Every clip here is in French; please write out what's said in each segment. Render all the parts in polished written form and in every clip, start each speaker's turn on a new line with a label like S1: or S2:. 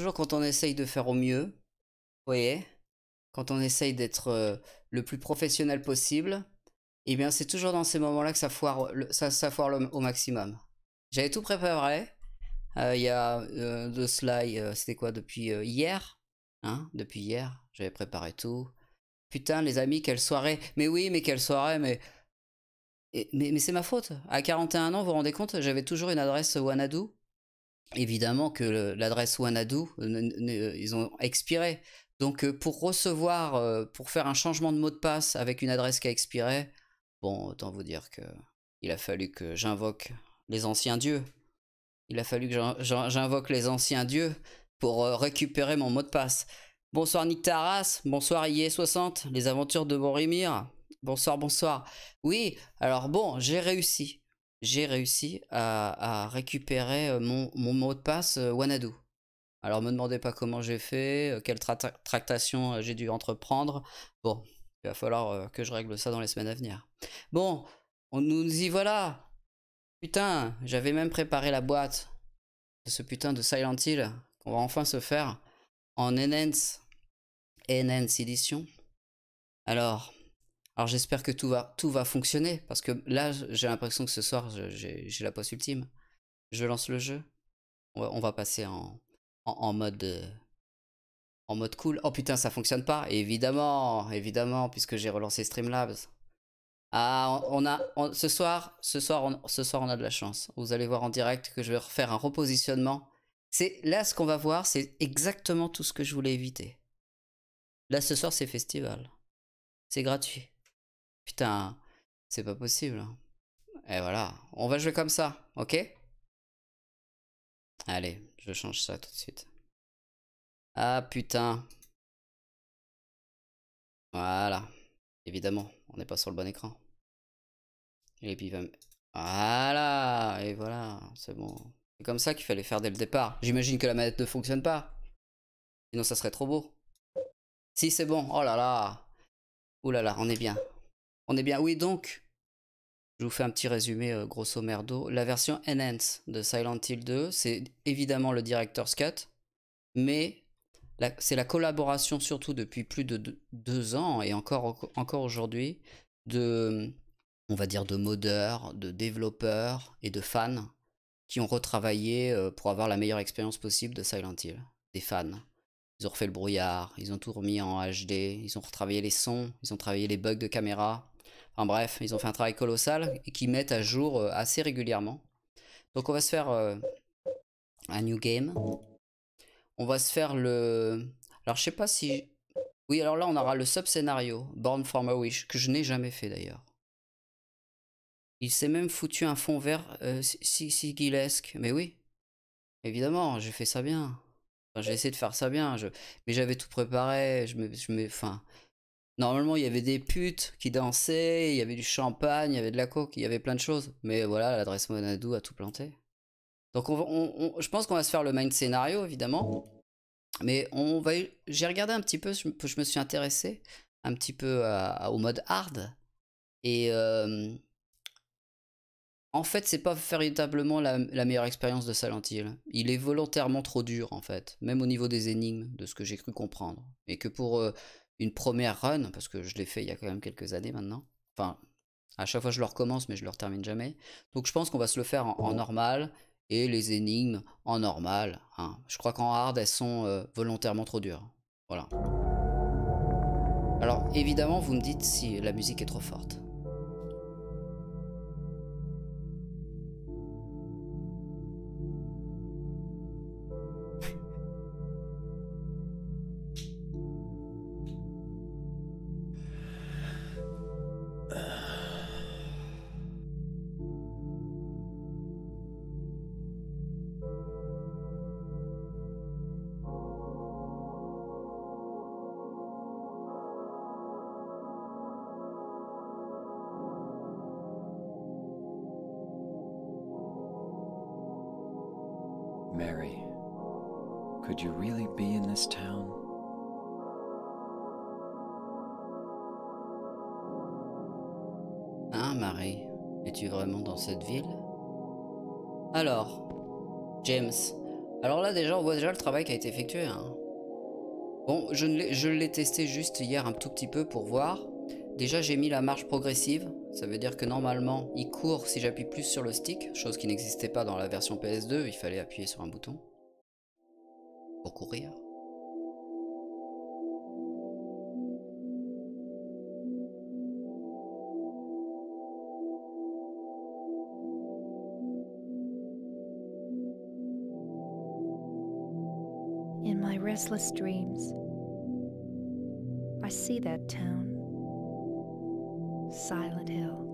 S1: Toujours quand on essaye de faire au mieux, vous voyez, quand on essaye d'être le plus professionnel possible, eh bien c'est toujours dans ces moments-là que ça foire, ça foire au maximum. J'avais tout préparé. Il y a de cela, c'était quoi, depuis hier? Hein? Depuis hier, j'avais préparé tout. Putain, les amis, quelle soirée! Mais oui, mais quelle soirée! Mais c'est ma faute. À 41 ans, vous vous rendez compte, j'avais toujours une adresse Wanadu. Évidemment que l'adresse Wanadu, ils ont expiré. Donc pour recevoir, pour faire un changement de mot de passe avec une adresse qui a expiré, bon, autant vous dire que il a fallu que j'invoque les anciens dieux. Il a fallu que j'invoque les anciens dieux pour récupérer mon mot de passe. Bonsoir Nick Taras, bonsoir IE60, les aventures de Boromir. Bonsoir, bonsoir. Oui, alors bon, j'ai réussi. J'ai réussi à récupérer mon mot de passe Wanadu. Alors me demandez pas comment j'ai fait, quelle tractation j'ai dû entreprendre. Bon, il va falloir que je règle ça dans les semaines à venir. Bon, on nous y voilà. Putain, j'avais même préparé la boîte de ce putain de Silent Hill qu'on va enfin se faire en Enhance Edition. Alors j'espère que tout va fonctionner parce que là j'ai l'impression que ce soir j'ai la poisse ultime. Je lance le jeu. On va passer en mode en mode cool. Oh putain, ça fonctionne pas. Évidemment, évidemment, puisque j'ai relancé Streamlabs. Ah, ce soir, on a de la chance. Vous allez voir en direct que je vais refaire un repositionnement. C'est là ce qu'on va voir, c'est exactement tout ce que je voulais éviter. Là ce soir c'est festival, c'est gratuit. Putain, c'est pas possible. Et voilà, on va jouer comme ça, ok? Allez, je change ça tout de suite. Ah putain. Voilà. Évidemment, on n'est pas sur le bon écran. Et puis voilà, et voilà, c'est bon. C'est comme ça qu'il fallait faire dès le départ. J'imagine que la manette ne fonctionne pas. Sinon ça serait trop beau. Si c'est bon, oh là là. Ouh là là, on est bien. On est bien, oui donc. Je vous fais un petit résumé grosso merdo. La version Enhance de Silent Hill 2, c'est évidemment le Director's Cut. Mais c'est la collaboration surtout depuis plus de 2 ans et encore aujourd'hui de, on va dire, de modeurs, de développeurs et de fans qui ont retravaillé pour avoir la meilleure expérience possible de Silent Hill. Des fans. Ils ont refait le brouillard, ils ont tout remis en HD, ils ont retravaillé les sons, ils ont travaillé les bugs de caméra. Enfin bref, ils ont fait un travail colossal et qui mettent à jour assez régulièrement. Donc on va se faire un new game. On va se faire le... Alors je sais pas si... Oui, alors là on aura le sub-scénario, Born from a Wish, que je n'ai jamais fait d'ailleurs. Il s'est même foutu un fond vert sigilesque. Mais oui, évidemment, j'ai fait ça bien. Enfin, j'ai essayé de faire ça bien, mais j'avais tout préparé, enfin... Normalement, il y avait des putes qui dansaient, il y avait du champagne, il y avait de la coke, il y avait plein de choses. Mais voilà, l'adresse Monadou a tout planté. Donc je pense qu'on va se faire le main scénario, évidemment. Mais j'ai regardé un petit peu, je me suis intéressé un petit peu au mode hard. Et en fait, c'est pas véritablement la meilleure expérience de Silent Hill. Il est volontairement trop dur, en fait. Même au niveau des énigmes, de ce que j'ai cru comprendre. Et que pour une première run, parce que je l'ai fait il y a quand même quelques années maintenant. Enfin, à chaque fois je le recommence, mais je le termine jamais. Donc je pense qu'on va se le faire en normal. Et les énigmes en normal. Hein. Je crois qu'en hard, elles sont volontairement trop dures. Voilà. Alors évidemment, vous me dites si la musique est trop forte.
S2: Mary, could you really be in this town?
S1: Hein, Marie? Es-tu vraiment dans cette ville? Alors, James, Alors là déjà, on voit déjà le travail qui a été effectué. Hein. Bon, je l'ai testé juste hier un tout petit peu pour voir. Déjà, j'ai mis la marche progressive. Ça veut dire que normalement, il court si j'appuie plus sur le stick, chose qui n'existait pas dans la version PS2. Il fallait appuyer sur un bouton pour courir.
S3: In my restless dreams, I see that town, Silent Hill.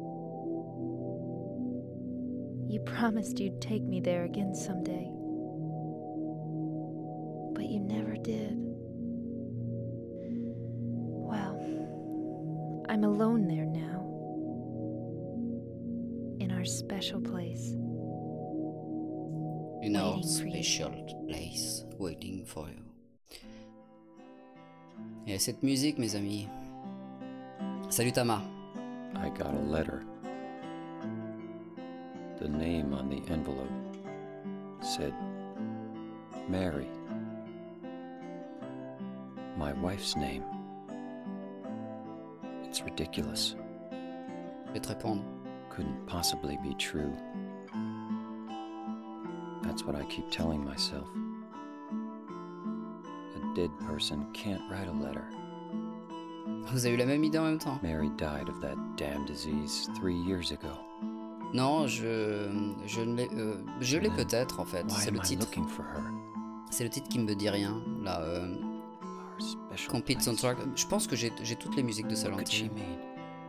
S3: You promised you'd take me there again someday, but you never did. Well, I'm alone there now, in our special place.
S1: In our
S3: Waiting for you.
S1: special place, waiting for you. Et cette musique, mes amis. Salut Tama.
S2: I got a letter. The name on the envelope said Mary. My wife's name. It's ridiculous.
S1: Je vais te répondre.
S2: Couldn't possibly be true. That's what I keep telling myself. A dead person can't write a letter.
S1: Vous avez eu la même idée en même temps?
S2: Mary died of that damn disease 3 years ago.
S1: Non, je l'ai peut-être en fait.
S2: Why
S1: C'est
S2: am
S1: le
S2: I
S1: titre.
S2: looking for her?
S1: C'est le titre qui me dit rien. Là,
S2: Our special
S1: Complete
S2: place.
S1: Soundtrack. Je pense que j'ai toutes les musiques de
S2: What
S1: Silent
S2: could she
S1: Hill.
S2: mean?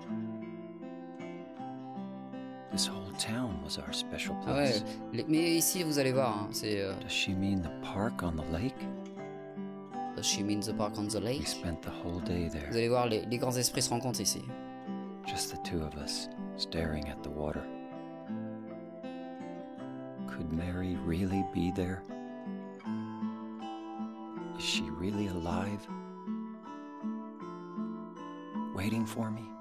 S2: This whole town was our special
S1: Ah ouais,
S2: place.
S1: mais ici vous allez voir, hein, c'est
S2: Does she mean the park on the lake?
S1: Does she mean the park on the
S2: We
S1: lake?
S2: spent the whole day
S1: Vous
S2: there,
S1: allez voir, les grands esprits se rencontrent ici.
S2: just the two of us, staring at the water. Could Mary really be there? Is she really alive? Waiting for me?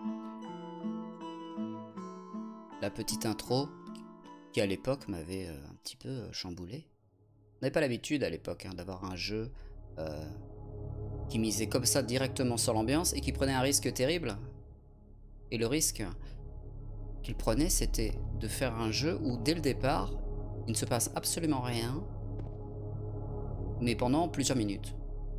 S1: La petite intro qui à l'époque m'avait un petit peu chamboulé. On n'avait pas l'habitude à l'époque hein, d'avoir un jeu qui misait comme ça directement sur l'ambiance et qui prenait un risque terrible. Et le risque qu'il prenait, c'était de faire un jeu où dès le départ, il ne se passe absolument rien, mais pendant plusieurs minutes.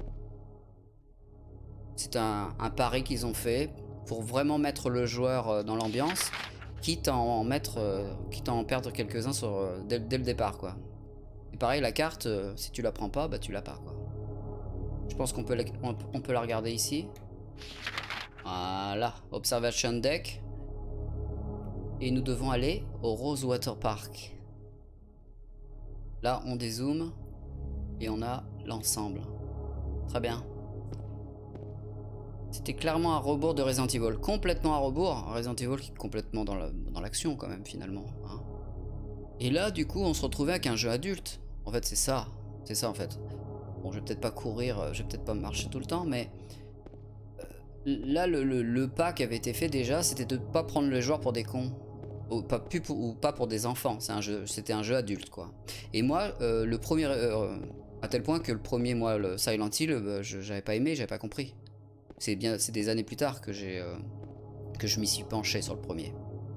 S1: C'est un pari qu'ils ont fait pour vraiment mettre le joueur dans l'ambiance, quitte à en perdre quelques-uns dès le départ, quoi. Et pareil, la carte, si tu la prends pas, bah tu l'as pas, quoi. Je pense qu'on peut la regarder ici. Voilà, Observation Deck. Et nous devons aller au Rosewater Park. Là, on dézoome et on a l'ensemble. Très bien. C'était clairement un rebours de Resident Evil. Complètement à rebours. Resident Evil qui est complètement dans l'action quand même finalement. Hein. Et là, du coup, on se retrouvait avec un jeu adulte. En fait, c'est ça. C'est ça en fait. Bon, je vais peut-être pas courir, je vais peut-être pas marcher tout le temps, mais... là, le pas qui avait été fait déjà, c'était de pas prendre le joueur pour des cons. Ou pas pour des enfants. C'était un jeu adulte, quoi. Et moi, le premier... à tel point que le premier, moi, le Silent Hill, j'avais pas aimé, j'avais pas compris. C'est des années plus tard que je m'y suis penché sur le premier.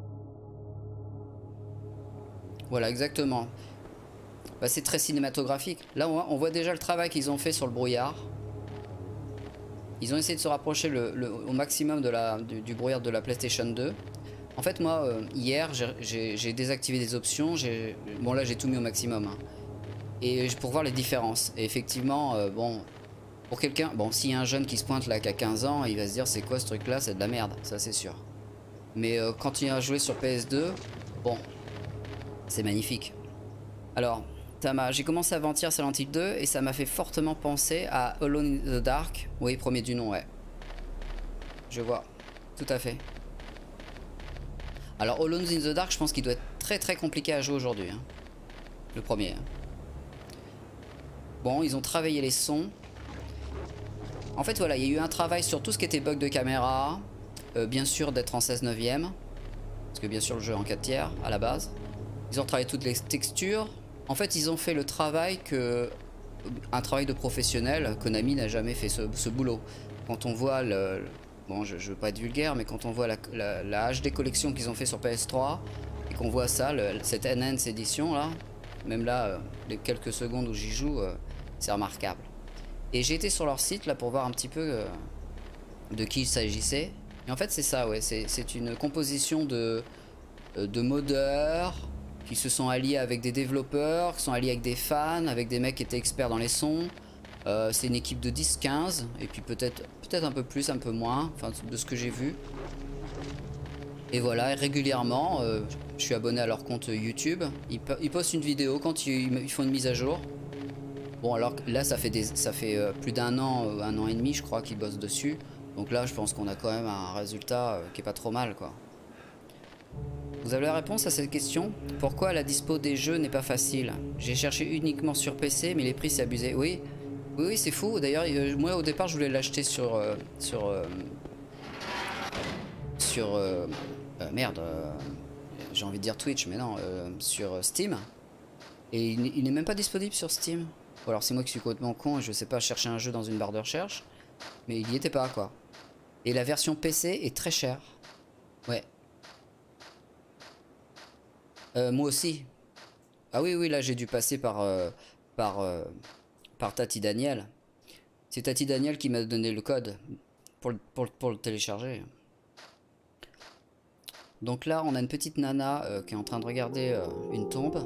S1: Voilà, exactement. Bah, c'est très cinématographique. Là, on voit déjà le travail qu'ils ont fait sur le brouillard. Ils ont essayé de se rapprocher au maximum du brouillard de la PlayStation 2. En fait, moi, hier, j'ai désactivé des options. Bon, là, j'ai tout mis au maximum. Hein. Et pour voir les différences. Et effectivement, bon... Pour quelqu'un, bon, s'il y a un jeune qui se pointe là qui a 15 ans, il va se dire c'est quoi ce truc là, c'est de la merde, ça c'est sûr. Mais quand il a joué sur PS2, bon, c'est magnifique. Alors, j'ai commencé avant-hier Silent Hill 2 et ça m'a fait fortement penser à Alone in the Dark. Oui, premier du nom, ouais. Je vois, tout à fait. Alors Alone in the Dark, je pense qu'il doit être très très compliqué à jouer aujourd'hui. Hein. Le premier. Hein. Bon, ils ont travaillé les sons. En fait voilà, il y a eu un travail sur tout ce qui était bug de caméra, bien sûr d'être en 16/9, parce que bien sûr le jeu est en 4 tiers à la base. Ils ont travaillé toutes les textures, En fait, ils ont fait le travail que... Un travail de professionnel. Konami n'a jamais fait ce boulot. Quand on voit le... Bon, je veux pas être vulgaire, mais quand on voit la HD collection qu'ils ont fait sur PS3, et qu'on voit ça, cette Enhanced Edition là, même là, les quelques secondes où j'y joue, c'est remarquable. Et j'ai été sur leur site là pour voir un petit peu de qui il s'agissait. Et en fait c'est ça, ouais, c'est une composition de modeurs qui se sont alliés avec des développeurs, qui sont alliés avec des fans, avec des mecs qui étaient experts dans les sons. C'est une équipe de 10-15 et puis peut-être un peu plus, un peu moins, enfin de ce que j'ai vu. Et voilà, et régulièrement, je suis abonné à leur compte YouTube. Ils postent une vidéo quand ils font une mise à jour. Bon alors là ça fait plus d'un an, un an et demi je crois qu'ils bossent dessus. Donc là je pense qu'on a quand même un résultat qui est pas trop mal quoi. Vous avez la réponse à cette question? Pourquoi la dispo des jeux n'est pas facile? J'ai cherché uniquement sur PC mais les prix c'est abusé. Oui, oui c'est fou. D'ailleurs moi au départ je voulais l'acheter merde, j'ai envie de dire Twitch mais non, sur Steam. Et il n'est même pas disponible sur Steam. Ou alors c'est moi qui suis complètement con et je sais pas chercher un jeu dans une barre de recherche. Mais il y était pas quoi. Et la version PC est très chère. Ouais. Moi aussi. Ah oui, oui, là j'ai dû passer par Tati Daniel. C'est Tati Daniel qui m'a donné le code pour le télécharger. Donc là on a une petite nana qui est en train de regarder une tombe.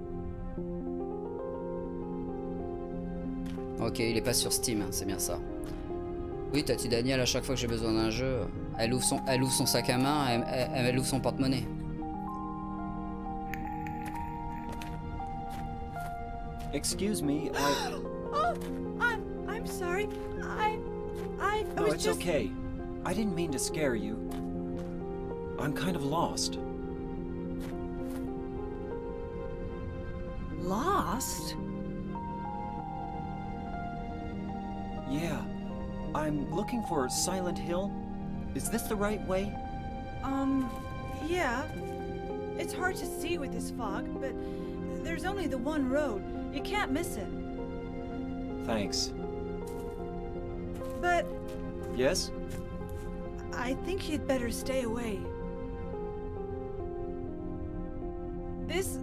S1: Ok, il est pas sur Steam, hein, c'est bien ça. Oui, Tati Daniel, à chaque fois que j'ai besoin d'un jeu, elle ouvre son sac à main, elle ouvre son porte-monnaie.
S4: Excuse me,
S5: Oh, I'm sorry. I
S4: No,
S5: was
S4: it's
S5: just...
S4: okay. I didn't mean to scare you. I'm kind of lost.
S5: Lost?
S4: Yeah. I'm looking for Silent Hill. Is this the right way?
S5: Yeah. It's hard to see with this fog, but there's only the one road. You can't miss it.
S4: Thanks.
S5: But
S4: Yes?
S5: I think you'd better stay away. This,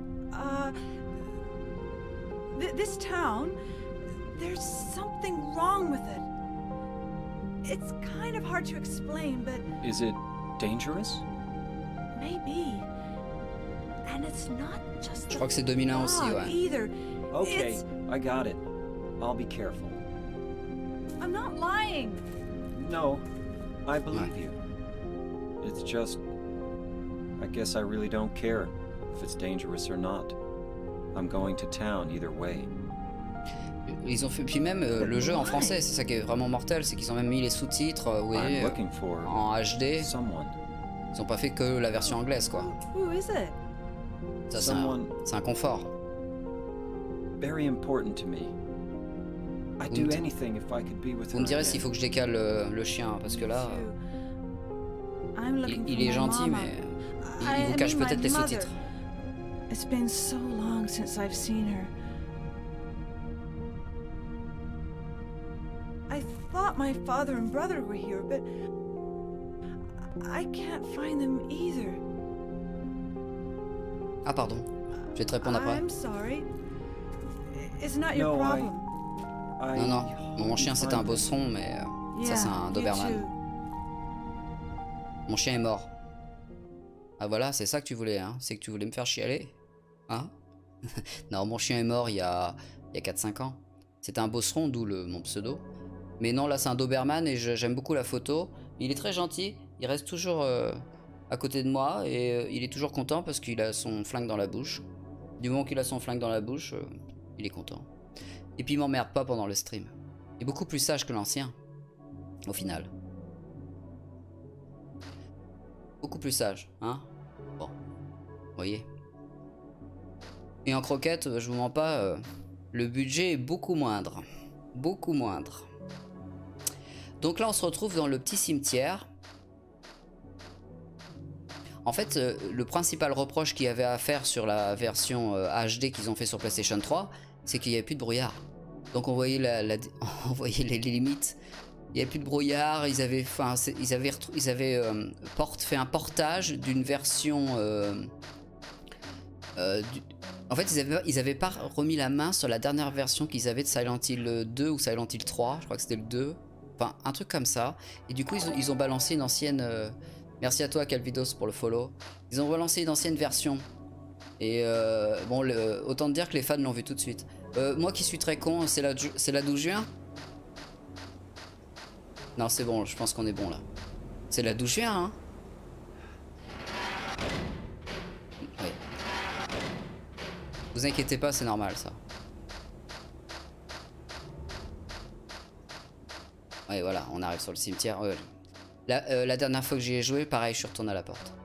S5: this town, there's something wrong with it. It's kind of hard to explain, but
S4: Is it dangerous?
S5: maybe. And it's not just
S1: Je crois que c'est 2001 aussi,
S5: fog
S1: ouais.
S5: either.
S4: Okay,
S5: It's...
S4: I got it. I'll be careful.
S5: I'm not lying.
S4: No, I believe you. It's just... I guess I really don't care if it's dangerous or not. I'm going to town either way.
S1: Ils ont fait, puis même le jeu en français, c'est ça qui est vraiment mortel, c'est qu'ils ont même mis les sous-titres
S4: I'm looking for
S1: en HD.
S4: someone.
S1: Ils ont pas fait que la version anglaise quoi.
S5: Who is it?
S1: Ça
S4: Someone
S1: c'est un confort.
S4: very important to me. I'd
S1: Vous me
S4: do
S1: di-
S4: anything if I could be with
S1: Vous
S4: her
S1: me direz
S4: again.
S1: s'il faut que je décale le chien parce que là
S5: I'm looking
S1: il
S5: for
S1: est
S5: my
S1: gentil
S5: mama.
S1: mais
S5: I
S1: il vous cache
S5: mean my
S1: peut-être les
S5: mother.
S1: sous-titres.
S5: It's been so long since I've seen her. I thought my father and brother were here, but I can't find them either.
S1: Ah pardon, je vais te répondre après.
S5: I'm sorry. It's not your
S4: No,
S5: problem.
S1: Non non, mon chien c'était un bosseron mais ça c'est un
S5: you
S1: Doberman.
S5: too.
S1: Mon chien est mort. Ah voilà, c'est ça que tu voulais hein, c'est que tu voulais me faire chialer. Hein? Non, mon chien est mort il y a 4-5 ans. C'était un bosseron, d'où mon pseudo. Mais non, là c'est un Doberman et j'aime beaucoup la photo. Il est très gentil, il reste toujours à côté de moi et il est toujours content parce qu'il a son flingue dans la bouche. Du moment qu'il a son flingue dans la bouche, il est content. Et puis il m'emmerde pas pendant le stream. Il est beaucoup plus sage que l'ancien, au final. Beaucoup plus sage, hein? Bon, vous voyez. Et en croquette, je vous mens pas, le budget est beaucoup moindre. Beaucoup moindre. Donc là, on se retrouve dans le petit cimetière. En fait, le principal reproche qu'il y avait à faire sur la version HD qu'ils ont fait sur PlayStation 3, c'est qu'il n'y avait plus de brouillard. Donc on voyait, on voyait les limites. Il n'y avait plus de brouillard. Ils avaient fait un portage d'une version... En fait, ils avaient pas remis la main sur la dernière version qu'ils avaient de Silent Hill 2 ou Silent Hill 3. Je crois que c'était le 2. Enfin, un truc comme ça. Et du coup, ils ont balancé une ancienne... Merci à toi, Calvidos, pour le follow. Ils ont relancé une ancienne version. Et bon, autant te dire que les fans l'ont vu tout de suite. Moi qui suis très con, c'est la 12 juin? Non, c'est bon, je pense qu'on est bon là. C'est la 12 juin, hein? Oui. Vous inquiétez pas, c'est normal ça. Ouais, voilà, on arrive sur le cimetière. La dernière fois que j'y ai joué, pareil, je suis retourné à la porte.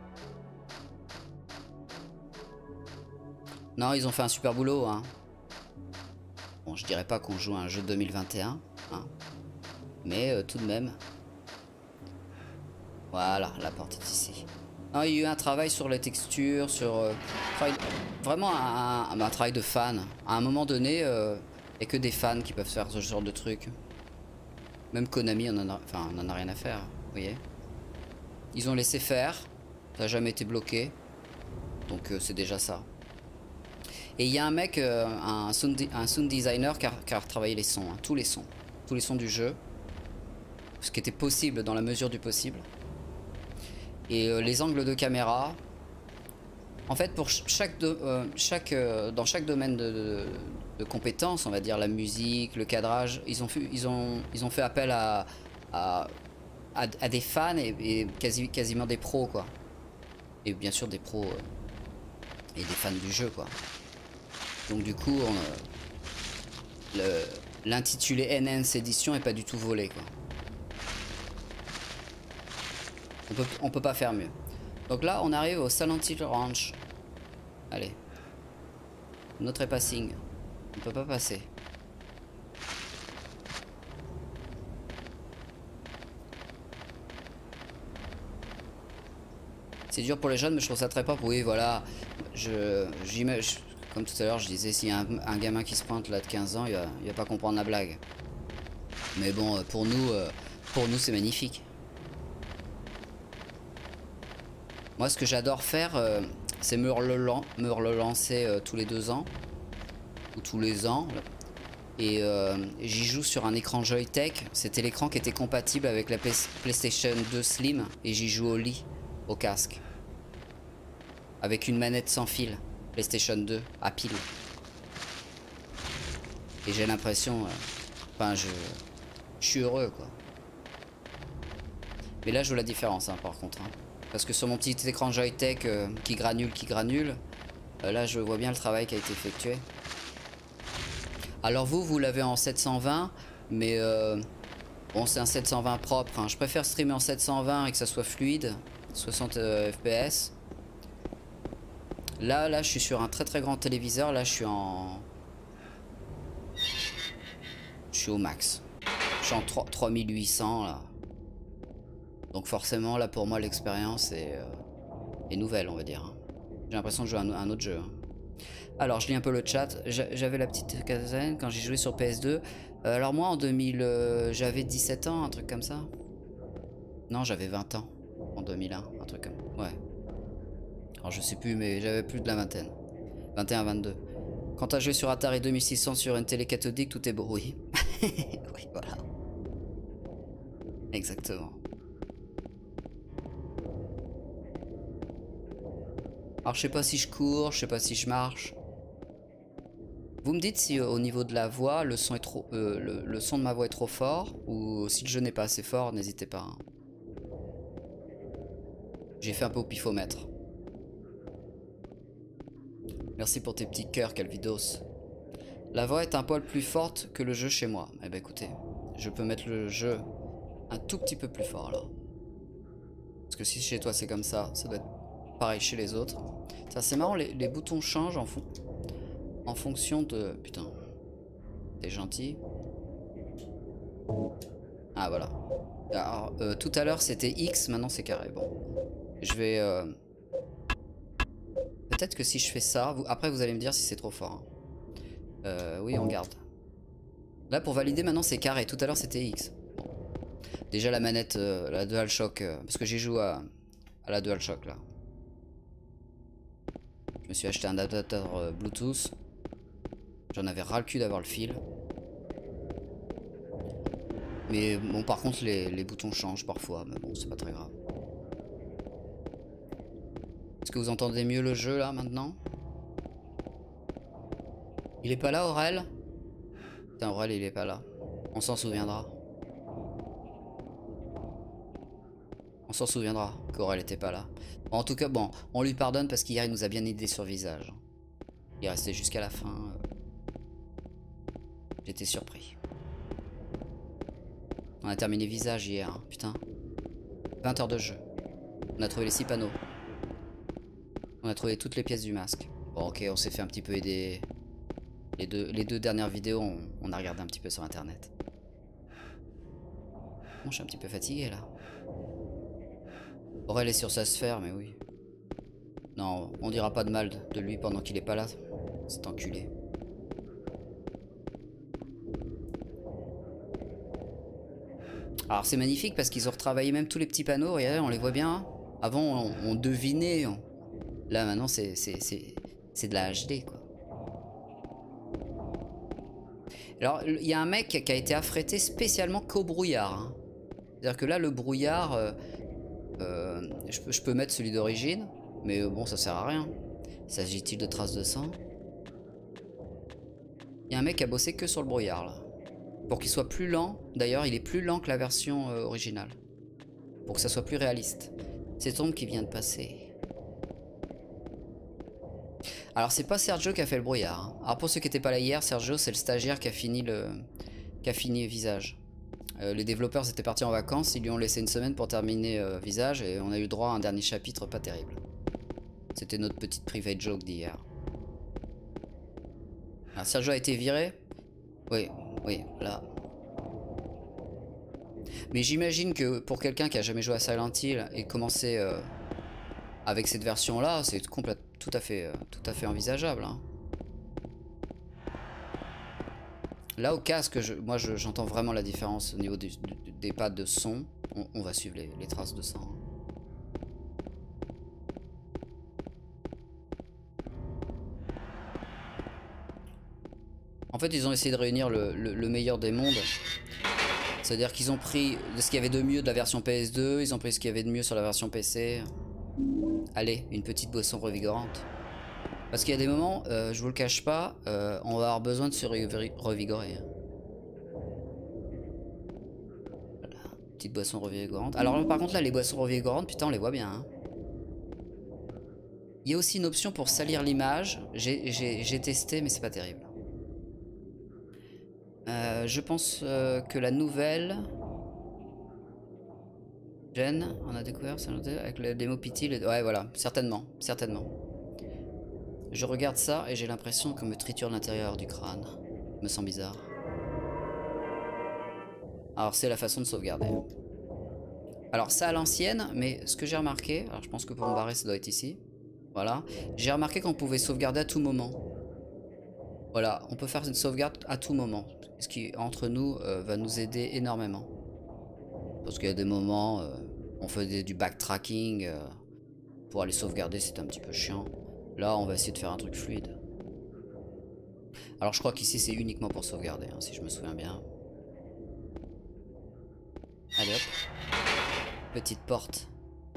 S1: Non, ils ont fait un super boulot, hein. Bon, je dirais pas qu'on joue à un jeu 2021, hein. Mais tout de même. Voilà, la porte est ici. Non, il y a eu un travail sur les textures, sur... vraiment un travail de fan. À un moment donné, il n'y a que des fans qui peuvent faire ce genre de truc. Même Konami, on en a rien à faire, vous voyez. Ils ont laissé faire, ça n'a jamais été bloqué. Donc c'est déjà ça. Et il y a un mec, un sound designer qui a retravaillé les sons, hein, tous les sons du jeu. Ce qui était possible dans la mesure du possible. Et les angles de caméra. En fait, pour dans chaque domaine de compétences, on va dire la musique, le cadrage, ils ont fait appel à des fans et quasiment des pros, quoi. Et bien sûr des pros et des fans du jeu, quoi. Donc du coup, l'intitulé Enhance Edition est pas du tout volé, quoi. On peut pas faire mieux. Donc là, on arrive au Silent Hill Ranch. Allez. No trespassing. On peut pas passer. C'est dur pour les jeunes, mais je trouve ça très propre. Oui, voilà. Comme tout à l'heure, je disais, s'il y a un gamin qui se pointe là de 15 ans, il va pas comprendre la blague. Mais bon, pour nous c'est magnifique. Moi, ce que j'adore faire, c'est me relancer tous les 2 ans. Ou tous les ans. Et j'y joue sur un écran Joytech. C'était l'écran qui était compatible avec la PlayStation 2 Slim. Et j'y joue au lit, au casque. Avec une manette sans fil. PlayStation 2, à pile. Et j'ai l'impression... Enfin, je suis heureux, quoi. Mais là, je vois la différence, hein, par contre. Hein. Parce que sur mon petit écran Joytech qui granule, là je vois bien le travail qui a été effectué. Alors vous l'avez en 720, mais bon, c'est un 720 propre. Hein. Je préfère streamer en 720 et que ça soit fluide, 60 fps. Là, je suis sur un très grand téléviseur. Là, je suis au max. Je suis en 3800 là. Donc forcément, là pour moi l'expérience est nouvelle, on va dire. J'ai l'impression de jouer à un autre jeu. Alors je lis un peu le chat. J'avais la petite quinzaine quand j'ai joué sur PS2. Alors moi en 2000, j'avais 17 ans, un truc comme ça. Non, j'avais 20 ans en 2001, un truc comme... Ouais. Alors je sais plus, mais j'avais plus de la vingtaine. 21, 22. Quand t'as joué sur Atari 2600 sur une télé cathodique, tout est beau, oui. Oui, voilà. Exactement. Alors je sais pas si je cours, je sais pas si je marche. Vous me dites si au niveau de la voix, le son est trop, le son de ma voix est trop fort, ou si le jeu n'est pas assez fort, n'hésitez pas. Hein. J'ai fait un peu au pifomètre. Merci pour tes petits cœurs, Calvidos. La voix est un poil plus forte que le jeu chez moi. Eh ben écoutez, je peux mettre le jeu un tout petit peu plus fort alors. Parce que si chez toi c'est comme ça doit être pareil chez les autres. Ça c'est marrant, les boutons changent en fonction de... Putain. T'es gentil. Ah voilà. Alors, tout à l'heure c'était X, maintenant c'est carré. Bon. Je vais peut-être que si je fais ça, après vous allez me dire si c'est trop fort. Hein. Oui, on garde. Là, pour valider, maintenant c'est carré. Tout à l'heure c'était X. Bon. Déjà la manette, la DualShock, parce que j'ai joué à la DualShock là. Je me suis acheté un adaptateur Bluetooth. J'en avais ras le cul d'avoir le fil. Mais bon, par contre, les boutons changent parfois. Mais bon, c'est pas très grave. Est-ce que vous entendez mieux le jeu là maintenant? Il est pas là, Aurel? Putain, Aurel, il est pas là. On s'en souviendra. On s'en souviendra qu'Aurel était pas là. Bon, en tout cas, bon, on lui pardonne parce qu'hier il nous a bien aidé sur visage. Il est resté jusqu'à la fin. J'étais surpris. On a terminé visage hier, hein. Putain. 20 heures de jeu. On a trouvé les 6 panneaux. On a trouvé toutes les pièces du masque. Bon, ok, on s'est fait un petit peu aider. Les deux dernières vidéos, on a regardé un petit peu sur internet. Bon, je suis un petit peu fatigué là. Aurel est sur sa sphère, mais oui. Non, on dira pas de mal de lui pendant qu'il est pas là. C'est enculé. Alors c'est magnifique parce qu'ils ont retravaillé même tous les petits panneaux. Regardez, on les voit bien. Avant, on devinait. Là, maintenant, c'est de la HD, quoi. Alors, il y a un mec qui a été affrété spécialement qu'au brouillard. Hein. C'est-à-dire que là, le brouillard, je peux mettre celui d'origine, mais bon, ça sert à rien. S'agit-il de traces de sang? Il y a un mec qui a bossé que sur le brouillard, là. Pour qu'il soit plus lent. D'ailleurs, il est plus lent que la version originale. Pour que ça soit plus réaliste. C'est Ombre qui vient de passer. Alors c'est pas Sergio qui a fait le brouillard. Hein. Alors pour ceux qui n'étaient pas là hier, Sergio c'est le stagiaire qui a fini Visage. Les développeurs étaient partis en vacances, ils lui ont laissé une semaine pour terminer Visage et on a eu droit à un dernier chapitre pas terrible. C'était notre petite private joke d'hier. Alors Sergio a été viré? Oui, là. Mais j'imagine que pour quelqu'un qui a jamais joué à Silent Hill et commencer avec cette version là, c'est tout à fait envisageable. Hein. Là au casque, moi j'entends vraiment la différence au niveau des pads de son. On va suivre les traces de sang. En fait ils ont essayé de réunir le meilleur des mondes. C'est-à-dire qu'ils ont pris ce qu'il y avait de mieux de la version PS2, ils ont pris ce qu'il y avait de mieux sur la version PC. Allez, une petite boisson revigorante. Parce qu'il y a des moments, je vous le cache pas, on va avoir besoin de se revigorer. Voilà, petite boisson revigorante. Alors par contre là, les boissons revigorantes, putain, on les voit bien. Hein. Il y a aussi une option pour salir l'image. J'ai testé, mais c'est pas terrible. Je pense que la nouvelle... Jen, on a découvert ça avec le démo Pity. Ouais, voilà, certainement. Je regarde ça et j'ai l'impression qu'on me triture l'intérieur du crâne. Je me sens bizarre. Alors, c'est la façon de sauvegarder. Alors, ça à l'ancienne, mais ce que j'ai remarqué... Alors, je pense que pour me barrer, ça doit être ici. Voilà. J'ai remarqué qu'on pouvait sauvegarder à tout moment. Voilà, on peut faire une sauvegarde à tout moment. Ce qui, entre nous, va nous aider énormément. Parce qu'il y a des moments, on fait du backtracking. Pour aller sauvegarder, c'est un petit peu chiant. Là, on va essayer de faire un truc fluide. Alors, je crois qu'ici, c'est uniquement pour sauvegarder, hein, si je me souviens bien. Allez, hop. Petite porte.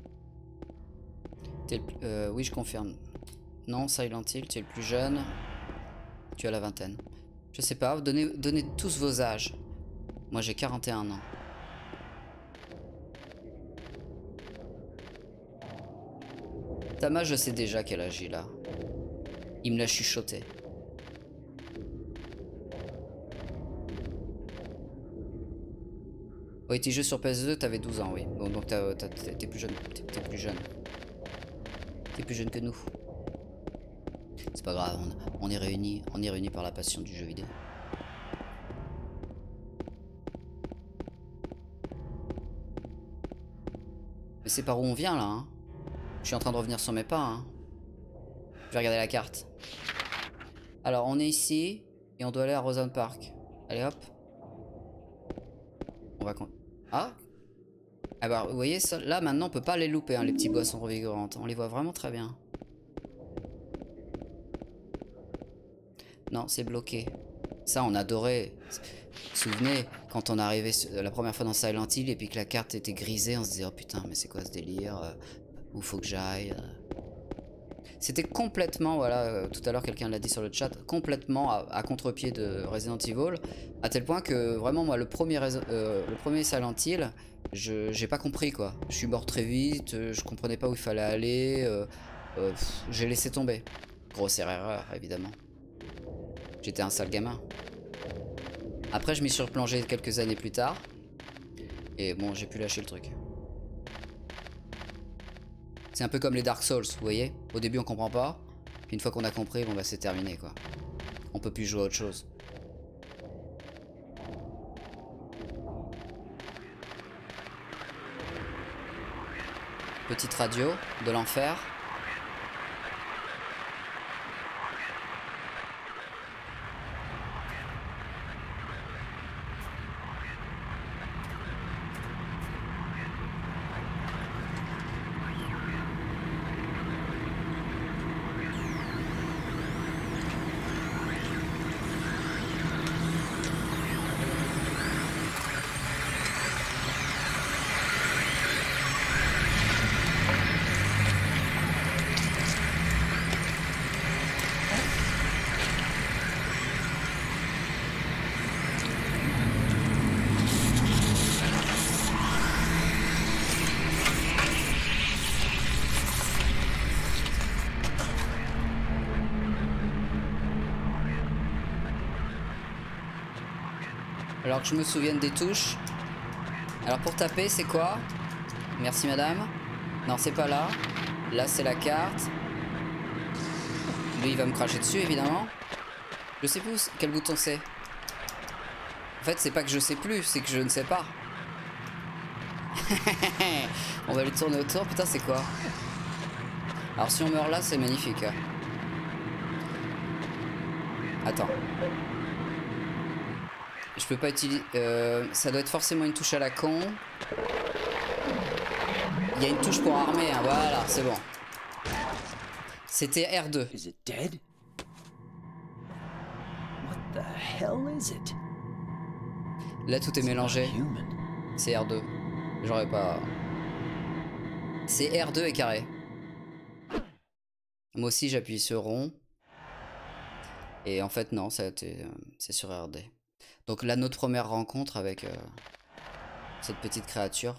S1: Oui, je confirme. Non, Silent Hill, tu es le plus jeune. Tu as la vingtaine. Je sais pas, donnez tous vos âges. Moi, j'ai 41 ans. Tama, je sais déjà quel âge il a. Il me l'a chuchoté. Oui, t'es joué sur PS2, t'avais 12 ans, oui. Bon, donc t'es plus jeune. T'es plus jeune. T'es plus jeune que nous. C'est pas grave, on est réunis par la passion du jeu vidéo. Mais c'est par où on vient là, hein. Je suis en train de revenir sur mes pas, hein. Je vais regarder la carte. Alors, on est ici. Et on doit aller à Roseanne Park. Allez, hop. On va... Ah. Ah bah, vous voyez, ça, là, maintenant, on peut pas les louper, hein, les petits boissons revigorantes. On les voit vraiment très bien. Non, c'est bloqué. Ça, on adorait. Vous vous souvenez, quand on arrivait la première fois dans Silent Hill et puis que la carte était grisée, on se disait, oh putain, mais c'est quoi ce délire? Où faut que j'aille? C'était complètement, voilà, tout à l'heure quelqu'un l'a dit sur le chat, complètement à contre-pied de Resident Evil, à tel point que vraiment moi le premier Silent Hill, j'ai pas compris quoi. Je suis mort très vite, je comprenais pas où il fallait aller, j'ai laissé tomber. Grosse erreur évidemment. J'étais un sale gamin. Après je m'y suis replongé quelques années plus tard, et bon j'ai pu lâcher le truc. C'est un peu comme les Dark Souls, vous voyez. Au début on comprend pas, puis une fois qu'on a compris, bon bah c'est terminé quoi. On peut plus jouer à autre chose. Petite radio de l'enfer. Alors que je me souvienne des touches. Alors pour taper, c'est quoi? Merci madame. Non, c'est pas là. Là, c'est la carte. Lui, il va me cracher dessus, évidemment. Je sais plus quel bouton c'est. En fait, c'est pas que je sais plus, c'est que je ne sais pas. On va lui tourner autour. Putain, c'est quoi? Alors si on meurt là, c'est magnifique. Attends. Je peux pas utiliser... ça doit être forcément une touche à la con. Il y a une touche pour armer, hein. Voilà, c'est bon. C'était R2.
S2: Is it dead? What the hell is it?
S1: Là, tout est mélangé.
S2: Human.
S1: C'est R2. J'aurais pas... C'est R2 et carré. Moi aussi, j'appuie sur rond. Et en fait, non, ça a été... c'est sur RD. Donc là, notre première rencontre avec cette petite créature.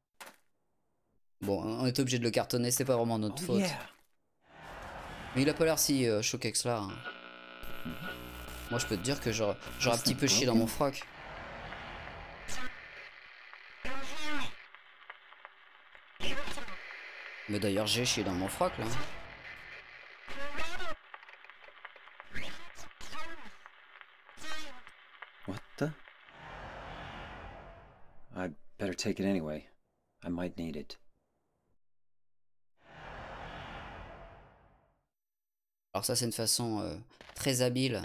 S1: Bon, on est obligé de le cartonner, c'est pas vraiment notre faute.
S2: Yeah.
S1: Mais il a pas l'air si choqué que cela. Hein. Moi, je peux te dire que j'aurais un petit peu chié dans mon froc. Mais d'ailleurs, j'ai chié dans mon froc, là.
S4: What the? I'd better take it anyway. I might need it.
S1: Alors ça, c'est une façon très habile.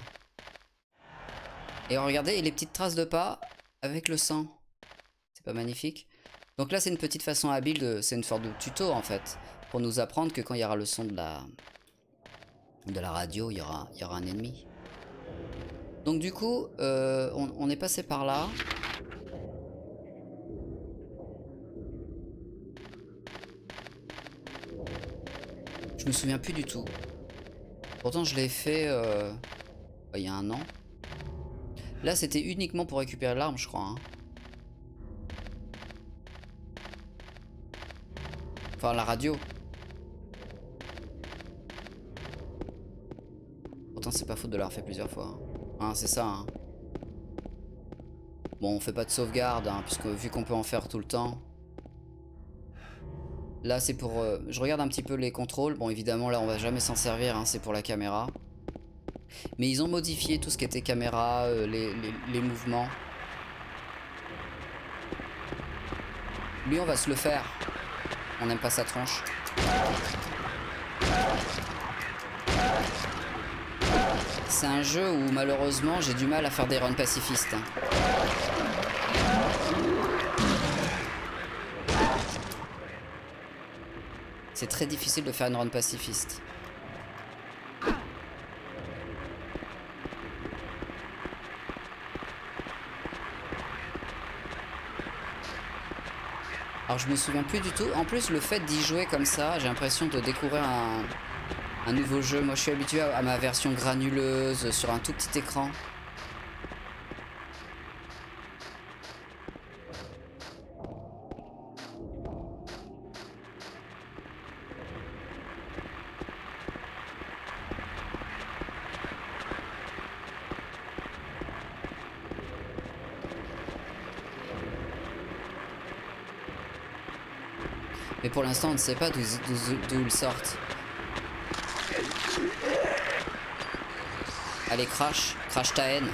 S1: Et regardez, les petites traces de pas avec le sang. C'est pas magnifique? Donc là, c'est une petite façon habile de... C'est une sorte de tuto, en fait. Pour nous apprendre que quand il y aura le son de la radio, il y aura un ennemi. Donc du coup, on est passé par là. Je me souviens plus du tout. Pourtant, je l'ai fait il y a un an. Là, c'était uniquement pour récupérer l'arme, je crois. Hein. Enfin, la radio. Pourtant, c'est pas faute de l'avoir fait plusieurs fois. Hein, c'est ça. Hein. Bon, on fait pas de sauvegarde, hein, puisque vu qu'on peut en faire tout le temps. Là, c'est pour... je regarde un petit peu les contrôles. Bon, évidemment, là, on va jamais s'en servir. Hein, c'est pour la caméra. Mais ils ont modifié tout ce qui était caméra, les mouvements. Lui, on va se le faire. On n'aime pas sa tronche. c'est un jeu où malheureusement j'ai du mal à faire des runs pacifistes. Hein. C'est très difficile de faire une run pacifiste. Alors je me souviens plus du tout. En plus le fait d'y jouer comme ça, j'ai l'impression de découvrir un nouveau jeu. Moi je suis habitué à ma version granuleuse sur un tout petit écran. Mais pour l'instant, on ne sait pas d'où ils sortent. Allez, crash ta haine.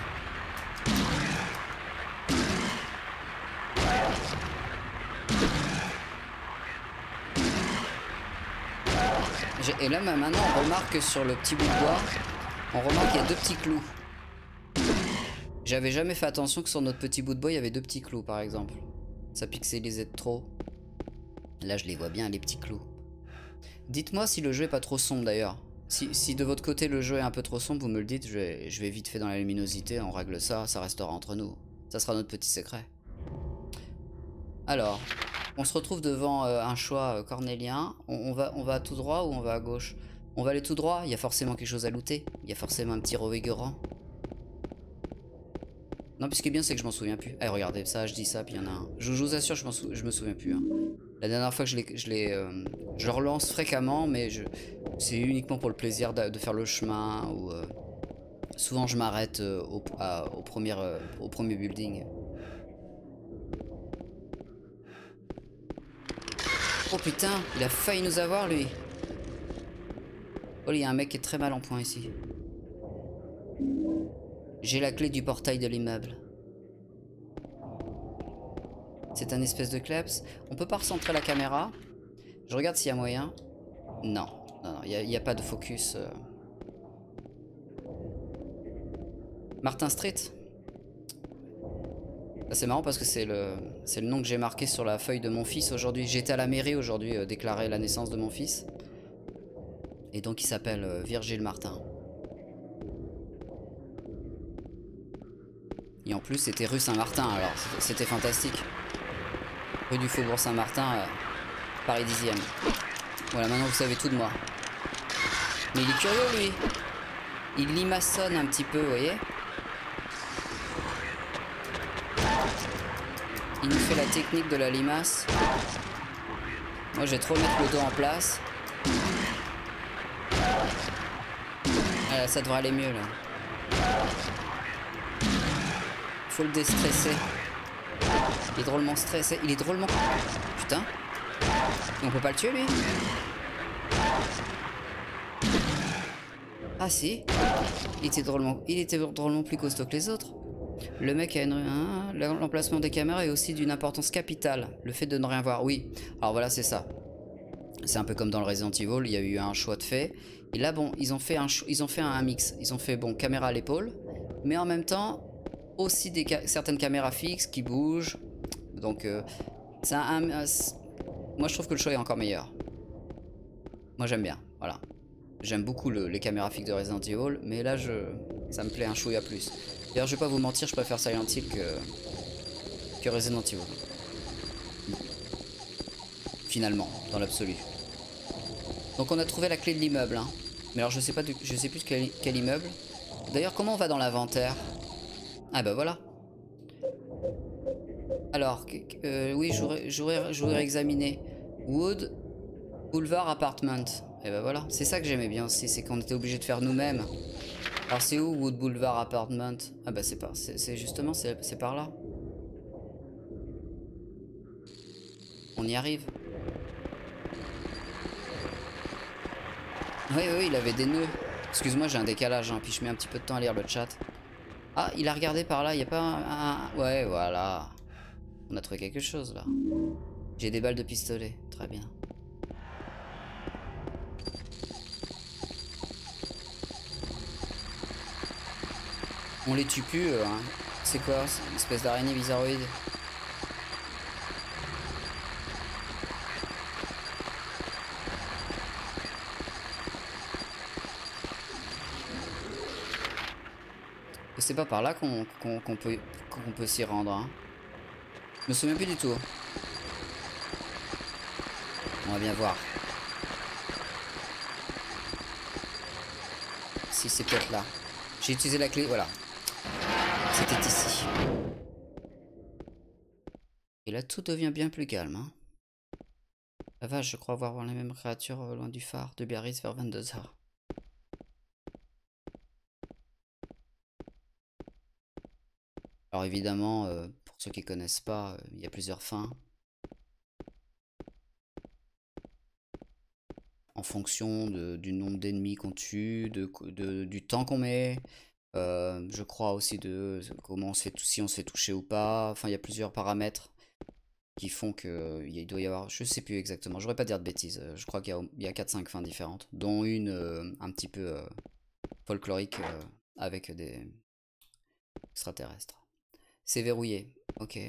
S1: Et là, maintenant, on remarque que sur le petit bout de bois, on remarque qu'il y a deux petits clous. J'avais jamais fait attention que sur notre petit bout de bois, il y avait deux petits clous, par exemple. Ça pixelisait trop. Là, je les vois bien, les petits clous. Dites-moi si le jeu est pas trop sombre, d'ailleurs. Si de votre côté, le jeu est un peu trop sombre, vous me le dites. Je vais vite fait dans la luminosité, on règle ça, ça restera entre nous. Ça sera notre petit secret. Alors, on se retrouve devant un choix cornélien. On va tout droit ou on va à gauche? On va aller tout droit, il y a forcément quelque chose à looter. Il y a forcément un petit revigorant. Non, puis ce qui est bien, c'est que je m'en souviens plus. Eh, regardez, ça, je dis ça, puis il y en a un. Je vous assure, je me souviens plus. Hein. La dernière fois que je relance fréquemment, mais c'est uniquement pour le plaisir de faire le chemin. Ou souvent, je m'arrête au premier building. Oh putain, il a failli nous avoir, lui. Oh, il y a un mec qui est très mal en point ici. J'ai la clé du portail de l'immeuble. C'est un espèce de kleps. On peut pas recentrer la caméra. Je regarde s'il y a moyen. Non, il n'y a pas de focus. Martin Street. C'est marrant parce que c'est le nom que j'ai marqué sur la feuille de mon fils aujourd'hui. J'étais à la mairie aujourd'hui déclarer la naissance de mon fils. Et donc il s'appelle Virgile Martin. Et en plus c'était rue Saint-Martin, alors c'était fantastique. Rue du Faubourg Saint-Martin, Paris 10e. Voilà, maintenant vous savez tout de moi. Mais il est curieux lui. Il limaçonne un petit peu, vous voyez. Il nous fait la technique de la limace. Moi je vais trop mettre le dos en place. Voilà, ça devrait aller mieux là. Faut le déstresser. Il est drôlement stressé. Il est drôlement... Putain. Et on peut pas le tuer lui? Ah si. Il était drôlement plus costaud que les autres. Le mec a l'emplacement des caméras est aussi d'une importance capitale. Le fait de ne rien voir. Oui. Alors voilà, c'est ça. C'est un peu comme dans le Resident Evil. Il y a eu un choix de fait. Et là, bon, ils ont fait un mix. Ils ont fait, bon, caméra à l'épaule. Mais en même temps... aussi certaines caméras fixes qui bougent. Donc moi je trouve que le choix est encore meilleur. Moi j'aime bien, voilà. J'aime beaucoup les caméras fixes de Resident Evil, mais là ça me plaît un chouïa plus. D'ailleurs je vais pas vous mentir, je préfère Silent Hill que Resident Evil. Finalement, dans l'absolu. Donc on a trouvé la clé de l'immeuble, hein. Mais alors je sais plus quel immeuble. D'ailleurs comment on va dans l'inventaire? Ah bah voilà. Alors, oui, j'aurais examiné. Wood, Boulevard Apartment. Et bah voilà, c'est ça que j'aimais bien aussi, c'est qu'on était obligé de faire nous-mêmes. Alors c'est où Wood Boulevard Apartment? Ah bah c'est justement, c'est par là. On y arrive. Oui, il avait des nœuds. Excuse-moi, j'ai un décalage, hein, puis je mets un petit peu de temps à lire le chat. Ah, il a regardé par là, il n'y a pas un... Ouais, voilà. On a trouvé quelque chose, là. J'ai des balles de pistolet, très bien. On les tue plus, hein. C'est quoi? C'est une espèce d'araignée bizarroïde. C'est pas par là qu'on peut s'y rendre, hein. Je me souviens plus du tout. On va bien voir. Si c'est peut-être là. J'ai utilisé la clé, voilà. C'était ici. Et là, tout devient bien plus calme, hein. La vache, je crois voir les mêmes créatures loin du phare de Biarritz vers 22 h. Alors évidemment, pour ceux qui connaissent pas, il y a plusieurs fins. En fonction du nombre d'ennemis qu'on tue, du temps qu'on met. Je crois aussi de comment on se fait, si on se fait toucher ou pas. Enfin, il y a plusieurs paramètres qui font que il doit y avoir, je sais plus exactement, j'aurais pas dire de bêtises. Je crois qu'il y a 4-5 fins différentes, dont une un petit peu folklorique avec des extraterrestres. C'est verrouillé, ok.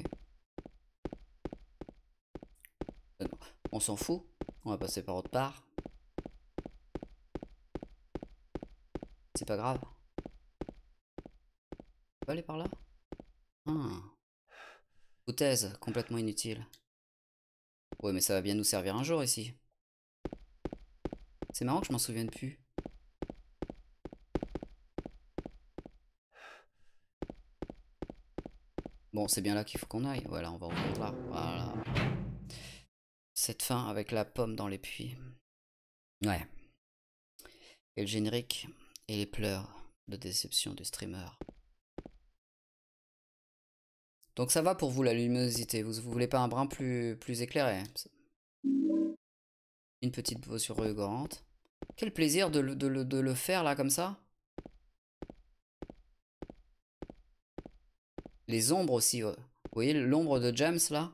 S1: On s'en fout, on va passer par autre part. C'est pas grave. On peut aller par là? Hypothèse complètement inutile. Ouais, mais ça va bien nous servir un jour ici. C'est marrant que je m'en souvienne plus. Bon, c'est bien là qu'il faut qu'on aille. Voilà, on va ouvrir là. Voilà. Cette fin avec la pomme dans les puits. Ouais. Et le générique et les pleurs de déception du streamer. Donc ça va pour vous la luminosité. Vous voulez pas un brin plus éclairé? Une petite posture rugante. Quel plaisir de le faire là comme ça. Les ombres aussi. Vous voyez l'ombre de James là?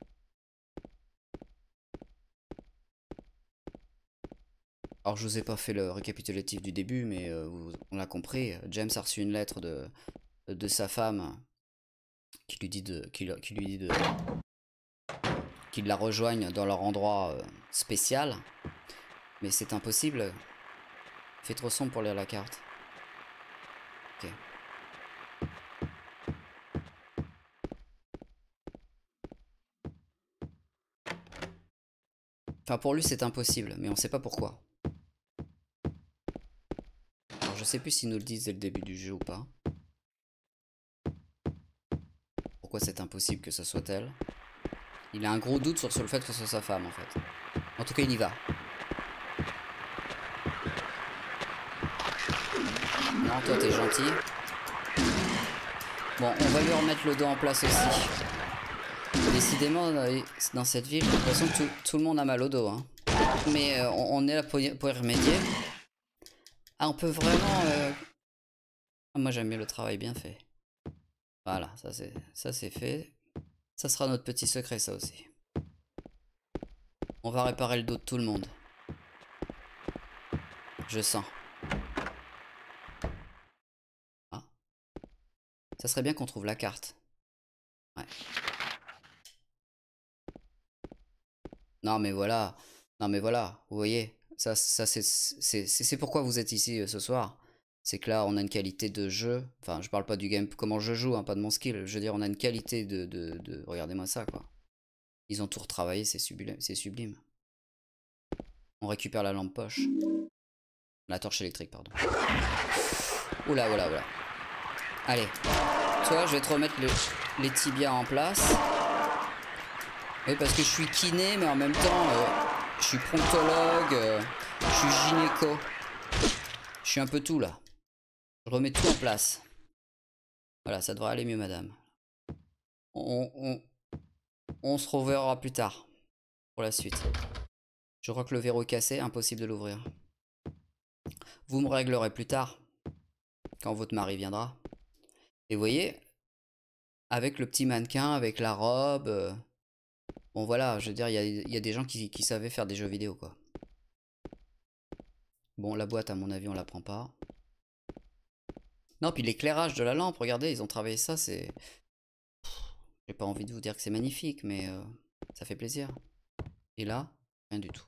S1: Alors je vous ai pas fait le récapitulatif du début, mais on l'a compris. James a reçu une lettre de sa femme qui lui dit qu'il la rejoigne dans leur endroit spécial. Mais c'est impossible. Il fait trop sombre pour lire la carte. Ok. Enfin pour lui c'est impossible, mais on sait pas pourquoi. Alors je sais plus s'ils nous le disent dès le début du jeu ou pas. Pourquoi c'est impossible que ce soit elle. Il a un gros doute sur le fait que ce soit sa femme en fait. En tout cas il y va. Non toi t'es gentil. Bon on va lui remettre le dos en place aussi. Décidément dans cette ville j'ai l'impression que tout le monde a mal au dos hein. Mais on est là pour y remédier. Ah on peut vraiment moi j'aime bien le travail bien fait. Voilà, ça c'est fait. Ça sera notre petit secret ça aussi. On va réparer le dos de tout le monde. Je sens. Ah. Ça serait bien qu'on trouve la carte. Ouais. Non mais voilà. Non mais voilà, vous voyez. Ça c'est pourquoi vous êtes ici ce soir. C'est que là on a une qualité de jeu. Enfin je parle pas du game, comment je joue, hein, pas de mon skill. Je veux dire on a une qualité de... Regardez-moi ça quoi. Ils ont tout retravaillé, c'est sublime. On récupère la lampe poche. La torche électrique, pardon. Oula, oula, oula. Allez. Toi, je vais te remettre les tibias en place. Oui, parce que je suis kiné, mais en même temps, je suis pronctologue, je suis gynéco. Je suis un peu tout, là. Je remets tout en place. Voilà, ça devrait aller mieux, madame. On se reverra plus tard. Pour la suite. Je crois que le verrou est cassé, impossible de l'ouvrir. Vous me réglerez plus tard, quand votre mari viendra. Et vous voyez, avec le petit mannequin, avec la robe... bon voilà, je veux dire, il y a des gens qui savaient faire des jeux vidéo, quoi. Bon, la boîte, à mon avis, on la prend pas. Non, puis l'éclairage de la lampe, regardez, ils ont travaillé ça, c'est... J'ai pas envie de vous dire que c'est magnifique, mais ça fait plaisir. Et là, rien du tout.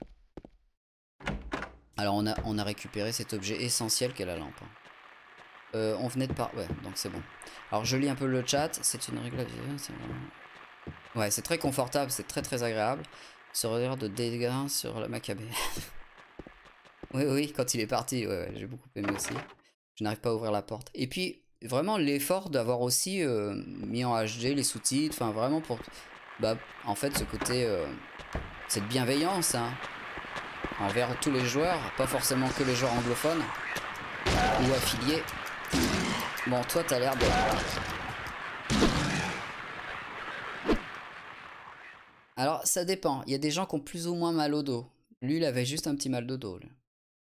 S1: Alors on a récupéré cet objet essentiel qu'est la lampe. On venait de par... Ouais, donc c'est bon. Alors je lis un peu le chat, c'est une règle à vivre. Ouais, c'est très confortable, c'est très agréable. Ce regard de dégain sur la Maccabée. Oui, oui, quand il est parti, ouais, j'ai beaucoup aimé aussi. Je n'arrive pas à ouvrir la porte. Et puis, vraiment l'effort d'avoir aussi mis en HD les sous-titres, enfin vraiment pour... Bah, en fait, ce côté... cette bienveillance, hein, envers tous les joueurs, pas forcément que les joueurs anglophones ou affiliés. Bon, toi, t'as l'air de... Alors, ça dépend. Il y a des gens qui ont plus ou moins mal au dos. Lui, il avait juste un petit mal de dos. Là.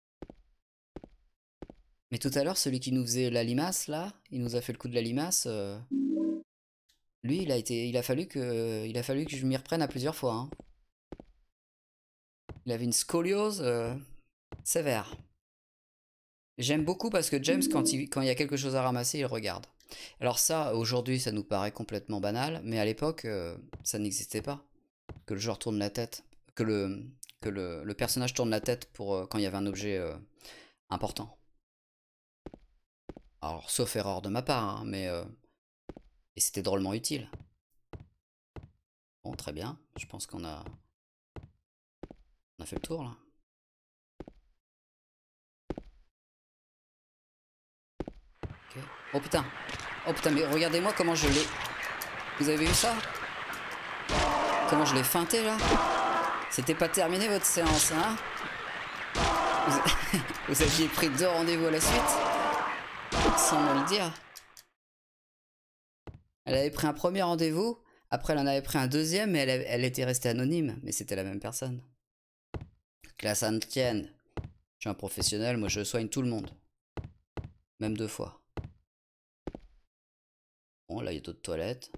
S1: Mais tout à l'heure, celui qui nous faisait la limace, là, il nous a fait le coup de la limace. Lui, il a fallu que je m'y reprenne à plusieurs fois. Hein. Il avait une scoliose sévère. J'aime beaucoup parce que James, quand il y a quelque chose à ramasser, il regarde. Alors ça, aujourd'hui, ça nous paraît complètement banal, mais à l'époque, ça n'existait pas. Que le joueur tourne la tête, que le personnage tourne la tête pour quand il y avait un objet important. Alors, sauf erreur de ma part, hein, mais... et c'était drôlement utile. Bon, très bien. Je pense qu'on a... On a fait le tour, là. Okay. Oh putain, mais regardez-moi comment je l'ai... Vous avez vu ça? Comment je l'ai feinté, là? C'était pas terminé, votre séance, hein? Vous aviez pris 2 rendez-vous à la suite? Sans me le dire. Elle avait pris un premier rendez-vous, après elle en avait pris un deuxième, mais elle était restée anonyme, mais c'était la même personne. Que la sainte tienne. Je suis un professionnel, moi je soigne tout le monde. Même 2 fois. Bon, là il y a d'autres toilettes.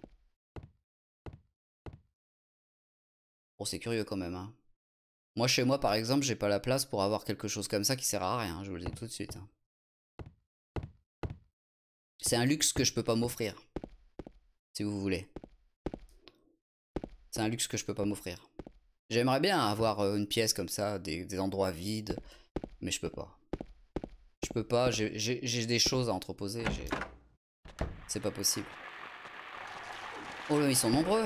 S1: Bon, c'est curieux quand même, hein. Moi, chez moi, par exemple, j'ai pas la place pour avoir quelque chose comme ça qui sert à rien, je vous le dis tout de suite. Hein. C'est un luxe que je peux pas m'offrir. Si vous voulez. C'est un luxe que je peux pas m'offrir. J'aimerais bien avoir une pièce comme ça, des endroits vides, mais je peux pas. Je peux pas, j'ai des choses à entreposer, c'est pas possible. Oh là, ils sont nombreux.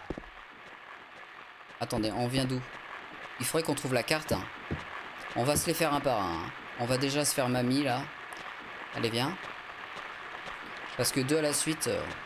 S1: Attendez, on vient d'où? Il faudrait qu'on trouve la carte. Hein. On va se les faire un par un. Hein. On va déjà se faire mamie, là. Allez, viens. Parce que 2 à la suite...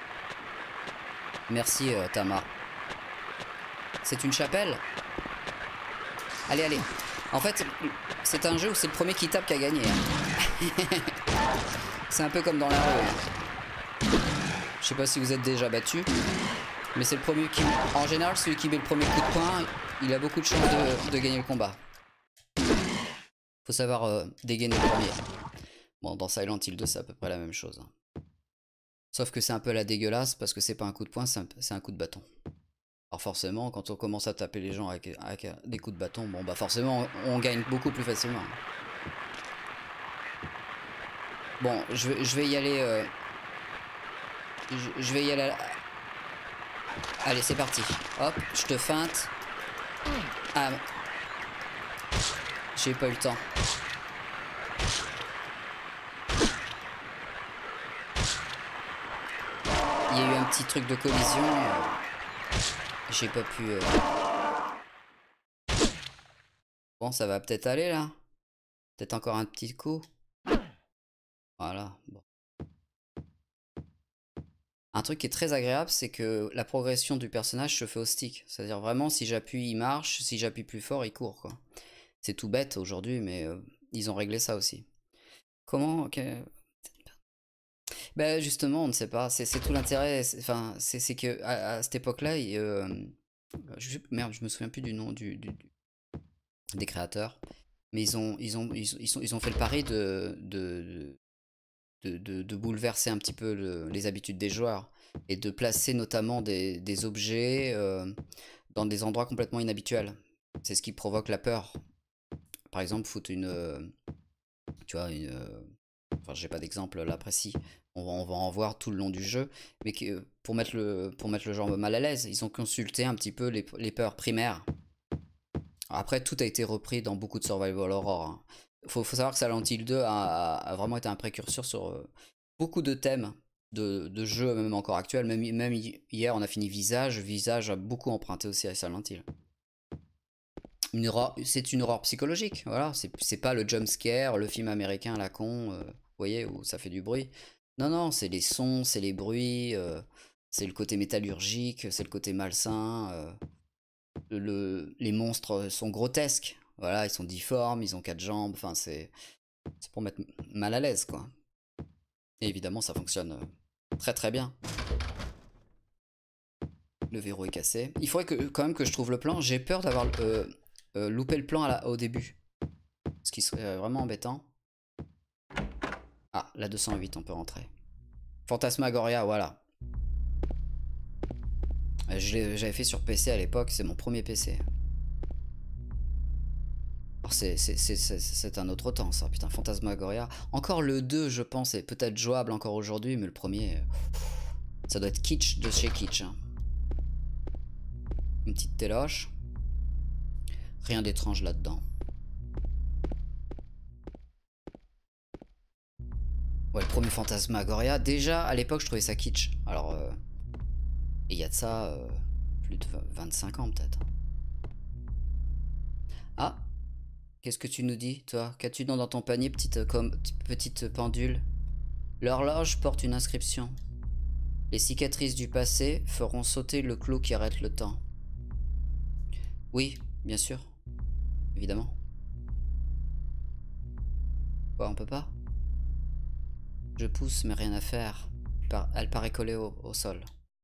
S1: Merci, Tamar. C'est une chapelle? Allez, allez. En fait, c'est un jeu où c'est le premier qui tape qui a gagné. Hein. C'est un peu comme dans la rue. Hein. Je sais pas si vous êtes déjà battu. Mais c'est le premier qui... En général, celui qui met le premier coup de poing, il a beaucoup de chances de gagner le combat. Faut savoir dégainer le premier. Bon, dans Silent Hill 2, c'est à peu près la même chose. Hein. Sauf que c'est un peu la dégueulasse parce que c'est pas un coup de poing, c'est un coup de bâton. Alors forcément, quand on commence à taper les gens avec des coups de bâton, bon bah forcément, on gagne beaucoup plus facilement. Bon, je vais y aller... Je vais y aller... Allez, c'est parti. Hop, je te feinte. Ah, j'ai pas eu le temps. Il y a eu un petit truc de collision. J'ai pas pu... Bon, ça va peut-être aller, là. Peut-être encore un petit coup. Voilà, bon. Un truc qui est très agréable, c'est que la progression du personnage se fait au stick. C'est-à-dire vraiment, si j'appuie, il marche. Si j'appuie plus fort, il court, quoi. C'est tout bête aujourd'hui, mais ils ont réglé ça aussi. Comment... Okay. Ben justement, on ne sait pas. C'est tout l'intérêt. Enfin, c'est que à cette époque-là, merde, je me souviens plus du nom des créateurs, mais ils ont fait le pari de bouleverser un petit peu les habitudes des joueurs et de placer notamment des objets dans des endroits complètement inhabituels. C'est ce qui provoque la peur. Par exemple, foutre tu vois, Enfin, j'ai pas d'exemple là précis. On va en voir tout le long du jeu. Mais pour mettre le genre mal à l'aise, ils ont consulté un petit peu les peurs primaires. Après, tout a été repris dans beaucoup de Survival Horror. Hein. Faut savoir que Silent Hill 2 a vraiment été un précurseur sur beaucoup de thèmes de jeux, même encore actuels. Même hier, on a fini Visage. Visage a beaucoup emprunté aussi à Silent Hill. C'est une horreur psychologique, voilà. C'est pas le jump scare, le film américain à la con, vous voyez, où ça fait du bruit. Non, non, c'est les sons, c'est les bruits, c'est le côté métallurgique, c'est le côté malsain. Les monstres sont grotesques, voilà, ils sont difformes, ils ont 4 jambes, enfin c'est pour mettre mal à l'aise, quoi. Et évidemment, ça fonctionne très très bien. Le verrou est cassé. Il faudrait quand même que je trouve le plan. J'ai peur d'avoir loupé le plan au début. Ce qui serait vraiment embêtant. Ah, la 208, on peut rentrer. Phantasmagoria, voilà. J'avais fait sur PC à l'époque, c'est mon premier PC. Alors c'est un autre temps ça, putain, Phantasmagoria. Encore le 2, je pense, est peut-être jouable encore aujourd'hui, mais le premier, ça doit être kitsch de chez kitsch. Hein. Une petite téloche. Rien d'étrange là-dedans. Ouais, le premier Phantasmagoria, déjà à l'époque je trouvais ça kitsch. Alors, et il y a de ça plus de 25 ans peut-être. Ah, qu'est-ce que tu nous dis, toi? Qu'as-tu dans ton panier, petite pendule? L'horloge porte une inscription. Les cicatrices du passé feront sauter le clou qui arrête le temps. Oui, bien sûr. Évidemment. Quoi, on peut pas? Je pousse, mais rien à faire. Elle paraît collée au sol.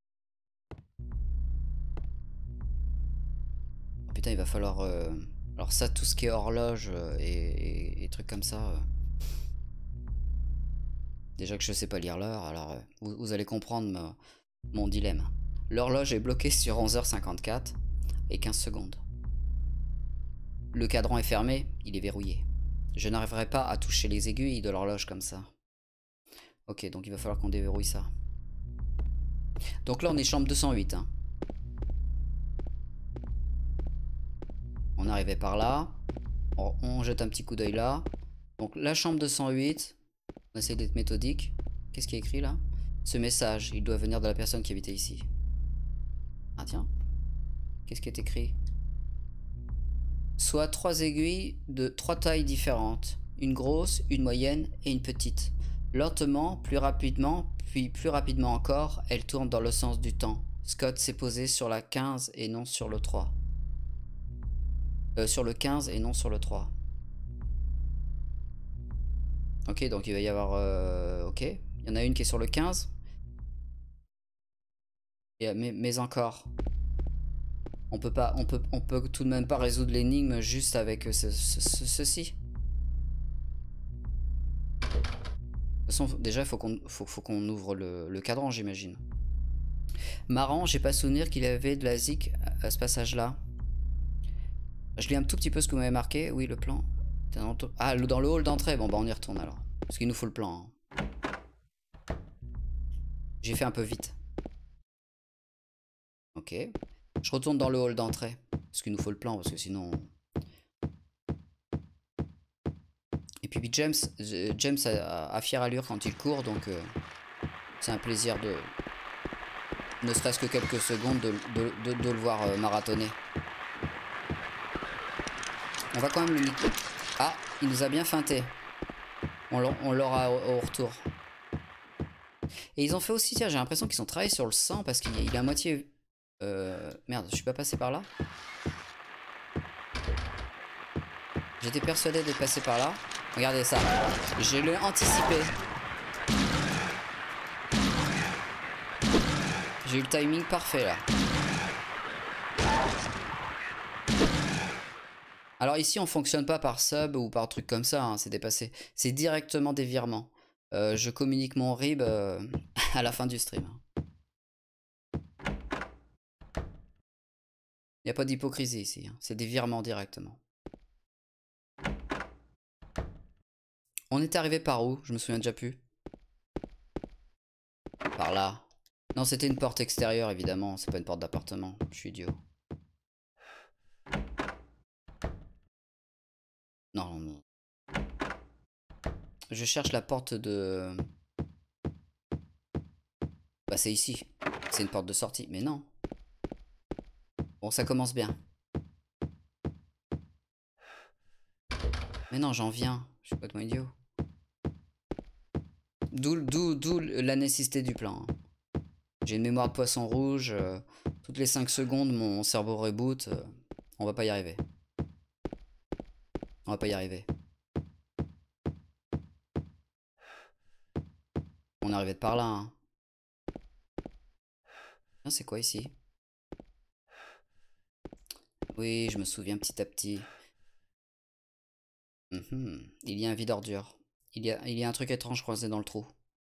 S1: Oh, putain, il va falloir... Alors ça, tout ce qui est horloge et trucs comme ça... Déjà que je sais pas lire l'heure, alors vous allez comprendre mon dilemme. L'horloge est bloquée sur 11h54 et 15 secondes. Le cadran est fermé, il est verrouillé. Je n'arriverai pas à toucher les aiguilles de l'horloge comme ça. Ok, donc il va falloir qu'on déverrouille ça. Donc là on est chambre 208. Hein. On arrivait par là. On jette un petit coup d'œil là. Donc la chambre 208. On essaie d'être méthodique. Qu'est-ce qui est écrit là? Ce message, il doit venir de la personne qui habitait ici. Ah tiens. Qu'est-ce qui est écrit? Soit 3 aiguilles de 3 tailles différentes. Une grosse, une moyenne et une petite. Lentement, plus rapidement, puis plus rapidement encore, elle tourne dans le sens du temps. Scott s'est posé sur la 15 et non sur le 3. Sur le 15 et non sur le 3. Ok, donc il va y avoir... ok, il y en a une qui est sur le 15. Et, mais encore... On peut tout de même pas résoudre l'énigme juste avec ceci. De toute façon, déjà, il faut qu'on ouvre le cadran, j'imagine. Marrant, j'ai pas souvenir qu'il y avait de la zik à ce passage-là. Je lis un tout petit peu ce que vous m'avez marqué. Oui, le plan. Ah, dans le hall d'entrée. Bon, bah on y retourne alors. Parce qu'il nous faut le plan. Hein. J'ai fait un peu vite. Ok. Je retourne dans le hall d'entrée. Parce qu'il nous faut le plan, parce que sinon... Et puis James a fière allure quand il court, donc c'est un plaisir de... Ne serait-ce que quelques secondes de le voir marathonner. On va quand même le... Ah, il nous a bien feinté. On l'aura au retour. Et ils ont fait aussi, tiens, j'ai l'impression qu'ils ont travaillé sur le sang, parce qu'il est à moitié... Merde, je suis pas passé par là. J'étais persuadé d'être passé par là. Regardez ça. Je l'ai anticipé. J'ai eu le timing parfait là. Alors ici on fonctionne pas par sub ou par truc comme ça, hein, c'est dépassé. C'est directement des virements. Je communique mon RIB à la fin du stream. Il n'y a pas d'hypocrisie ici, hein. C'est des virements directement. On était arrivé par où? Je me souviens déjà plus. Par là. Non, c'était une porte extérieure, évidemment. C'est pas une porte d'appartement. Je suis idiot. Non, non. Je cherche la porte de... Bah, c'est ici. C'est une porte de sortie. Mais non. Bon, ça commence bien. Mais non, j'en viens. Je suis complètement idiot. D'où la nécessité du plan. J'ai une mémoire de poisson rouge. Toutes les 5 secondes, mon cerveau reboot. On va pas y arriver. On va pas y arriver. On est arrivé de par là. Hein. C'est quoi ici? Oui, je me souviens petit à petit. Il y a un vide ordure. Il y a un truc étrange coincé dans le trou.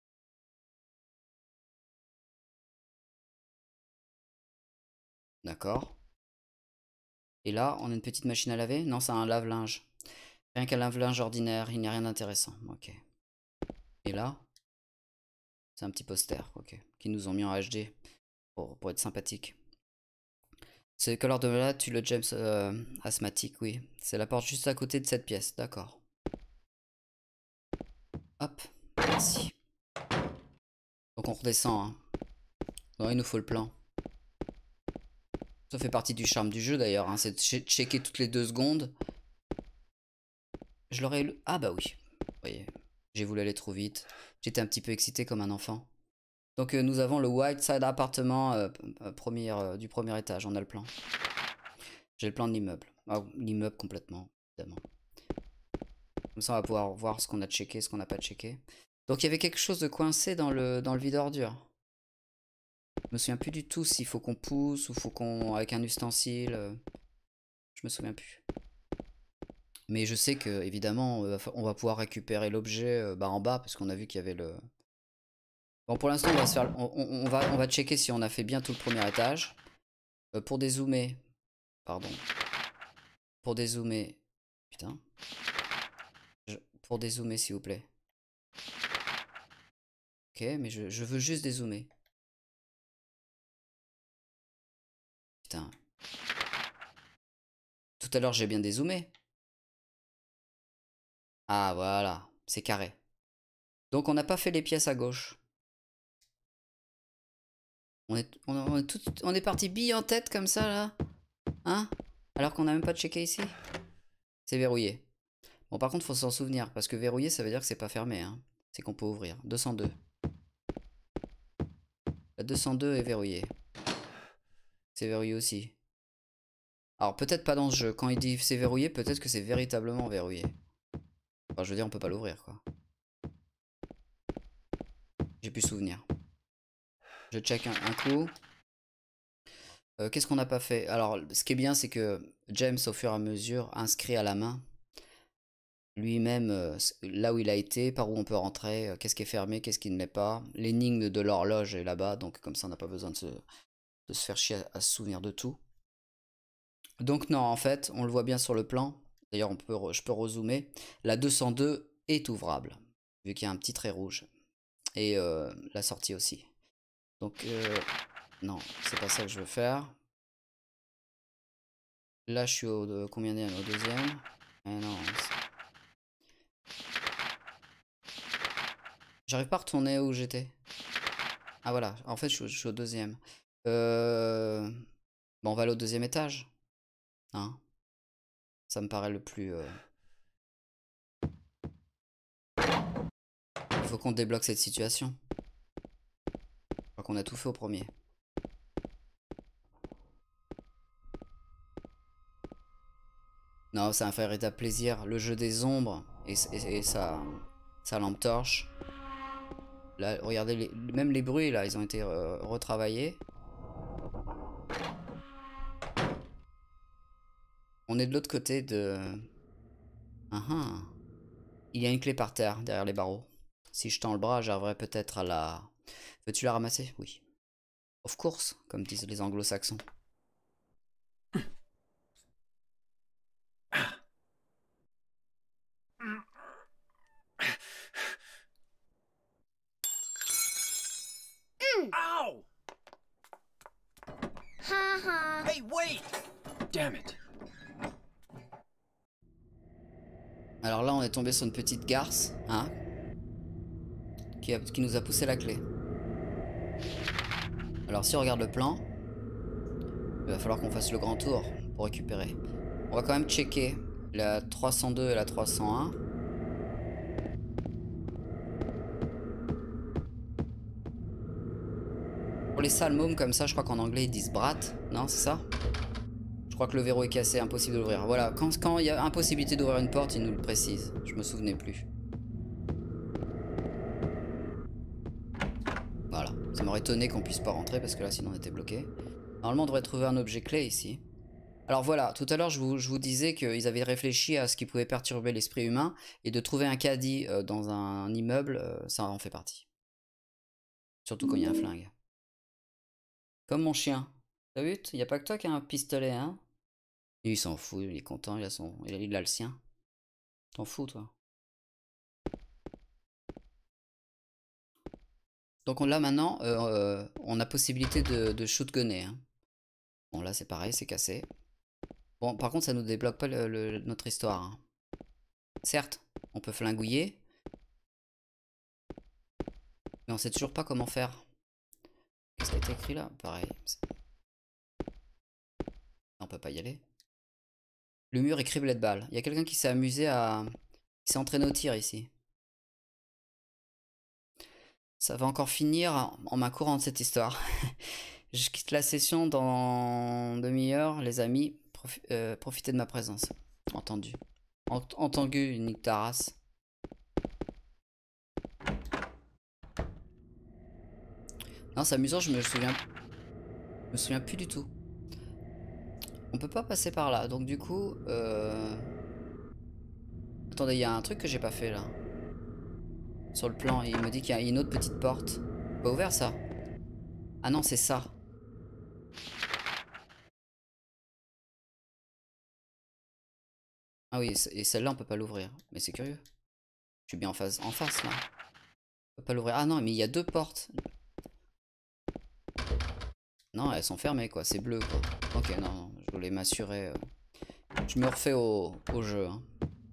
S1: D'accord. Et là, on a une petite machine à laver? Non, c'est un lave-linge. Rien qu'un lave-linge ordinaire, il n'y a rien d'intéressant. Ok. Et là? C'est un petit poster, ok. Qui nous ont mis en HD pour être sympathique. C'est Color de là, tu le James asthmatique, oui. C'est la porte juste à côté de cette pièce, d'accord. Hop, merci. Donc on redescend, hein. Non, il nous faut le plan. Ça fait partie du charme du jeu d'ailleurs, hein. C'est de checker toutes les 2 secondes. Je l'aurais eu... Ah bah oui. Vous voyez, j'ai voulu aller trop vite. J'étais un petit peu excité comme un enfant. Donc nous avons le Whiteside appartement du premier étage. On a le plan. J'ai le plan de l'immeuble. Ah, l'immeuble complètement, évidemment. Comme ça on va pouvoir voir ce qu'on a checké, ce qu'on n'a pas checké. Donc il y avait quelque chose de coincé dans le vide ordure. Je me souviens plus du tout s'il faut qu'on pousse ou faut qu'on... avec un ustensile. Je me souviens plus. Mais je sais que évidemment on va pouvoir récupérer l'objet en bas parce qu'on a vu qu'il y avait le... Bon pour l'instant on va se faire... on va checker si on a fait bien tout le premier étage. Pour dézoomer... Pardon. Pour dézoomer... Putain. Pour dézoomer s'il vous plaît. Ok mais je veux juste dézoomer. Putain. Tout à l'heure j'ai bien dézoomé. Ah voilà, c'est carré. Donc on n'a pas fait les pièces à gauche. On est parti bille en tête comme ça là. Hein? Alors qu'on n'a même pas checké ici. C'est verrouillé. Bon par contre faut s'en souvenir. Parce que verrouillé ça veut dire que c'est pas fermé. Hein. C'est qu'on peut ouvrir. 202. La 202 est verrouillée. C'est verrouillé aussi. Alors peut-être pas dans ce jeu. Quand il dit c'est verrouillé, peut-être que c'est véritablement verrouillé. Enfin je veux dire on peut pas l'ouvrir quoi. J'ai plus souvenir. Je check un coup. Qu'est-ce qu'on n'a pas fait? Alors, ce qui est bien, c'est que James, au fur et à mesure, inscrit à la main lui-même là où il a été, par où on peut rentrer, qu'est-ce qui est fermé, qu'est-ce qui ne l'est pas. L'énigme de l'horloge est là-bas, donc comme ça, on n'a pas besoin de se faire chier à se souvenir de tout. Donc non, en fait, on le voit bien sur le plan. D'ailleurs, je peux rezoomer. La 202 est ouvrable, vu qu'il y a un petit trait rouge. Et la sortie aussi. Donc, non, c'est pas ça que je veux faire. Là, je suis au combien au deuxième? Non. J'arrive pas à retourner où j'étais. Ah voilà, en fait, je suis au deuxième. Bon, on va aller au deuxième étage. Hein? Ça me paraît le plus... Il faut qu'on débloque cette situation. Je crois qu'on a tout fait au premier. Non, c'est un véritable plaisir. Le jeu des ombres et sa lampe torche. Là, regardez, même les bruits, là, ils ont été retravaillés. On est de l'autre côté de... Il y a une clé par terre, derrière les barreaux. Si je tends le bras, j'arriverai peut-être à la... Veux-tu la ramasser? Oui. Of course, comme disent les anglo-saxons.
S4: Hey, wait! Damn it.
S1: Alors là, on est tombé sur une petite garce, hein, qui nous a poussé la clé. Alors si on regarde le plan, il va falloir qu'on fasse le grand tour pour récupérer. On va quand même checker la 302 et la 301. Pour les salles mômes comme ça, je crois qu'en anglais ils disent brat, non c'est ça? Je crois que le verrou est cassé, impossible d'ouvrir. Voilà, quand il y a impossibilité d'ouvrir une porte, ils nous le précisent. Je me souvenais plus. Voilà, ça m'aurait étonné qu'on puisse pas rentrer parce que là sinon on était bloqué. Normalement on devrait trouver un objet clé ici. Alors voilà, tout à l'heure je vous disais qu'ils avaient réfléchi à ce qui pouvait perturber l'esprit humain et de trouver un caddie dans un immeuble, ça en fait partie. Surtout quand il y a un flingue. Comme mon chien. T'as vu? Il n'y a pas que toi qui a un pistolet, hein? Et il s'en fout, il est content, il a le sien. T'en fous, toi. Donc là maintenant, on a possibilité de shotgunner. Hein. Bon là c'est pareil, c'est cassé. Bon par contre ça nous débloque pas notre histoire. Hein. Certes, on peut flingouiller. Mais on sait toujours pas comment faire. Qu'est-ce qui a été écrit là? Pareil. On peut pas y aller. Le mur est criblé de balles. Il y a quelqu'un qui s'est amusé à... Il s'est entraîné au tir ici. Ça va encore finir en main courante cette histoire. Je quitte la session dans demi-heure, les amis. Profitez de ma présence. Entendu. Entendu, nique ta race. Non, c'est amusant, je me souviens plus du tout. On peut pas passer par là, donc du coup... Attendez, il y a un truc que j'ai pas fait là. Sur le plan, il me dit qu'il y a une autre petite porte. Pas ouvert ça? Ah non, c'est ça. Ah oui, et celle-là on peut pas l'ouvrir. Mais c'est curieux. Je suis bien en face là. On peut pas l'ouvrir. Ah non, mais il y a deux portes. Non, elles sont fermées quoi, c'est bleu quoi. Ok, non, je voulais m'assurer. Je me refais au jeu. Hein.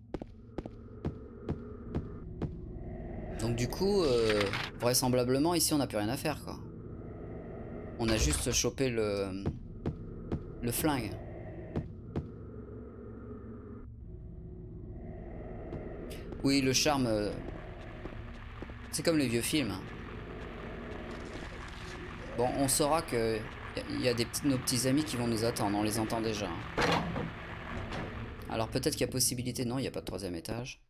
S1: Donc du coup, vraisemblablement ici on n'a plus rien à faire quoi. On a juste chopé le flingue. Oui, le charme, c'est comme les vieux films. Hein. Bon, on saura que y a nos petits amis qui vont nous attendre, on les entend déjà. Hein. Alors peut-être qu'il y a possibilité, non, il n'y a pas de troisième étage.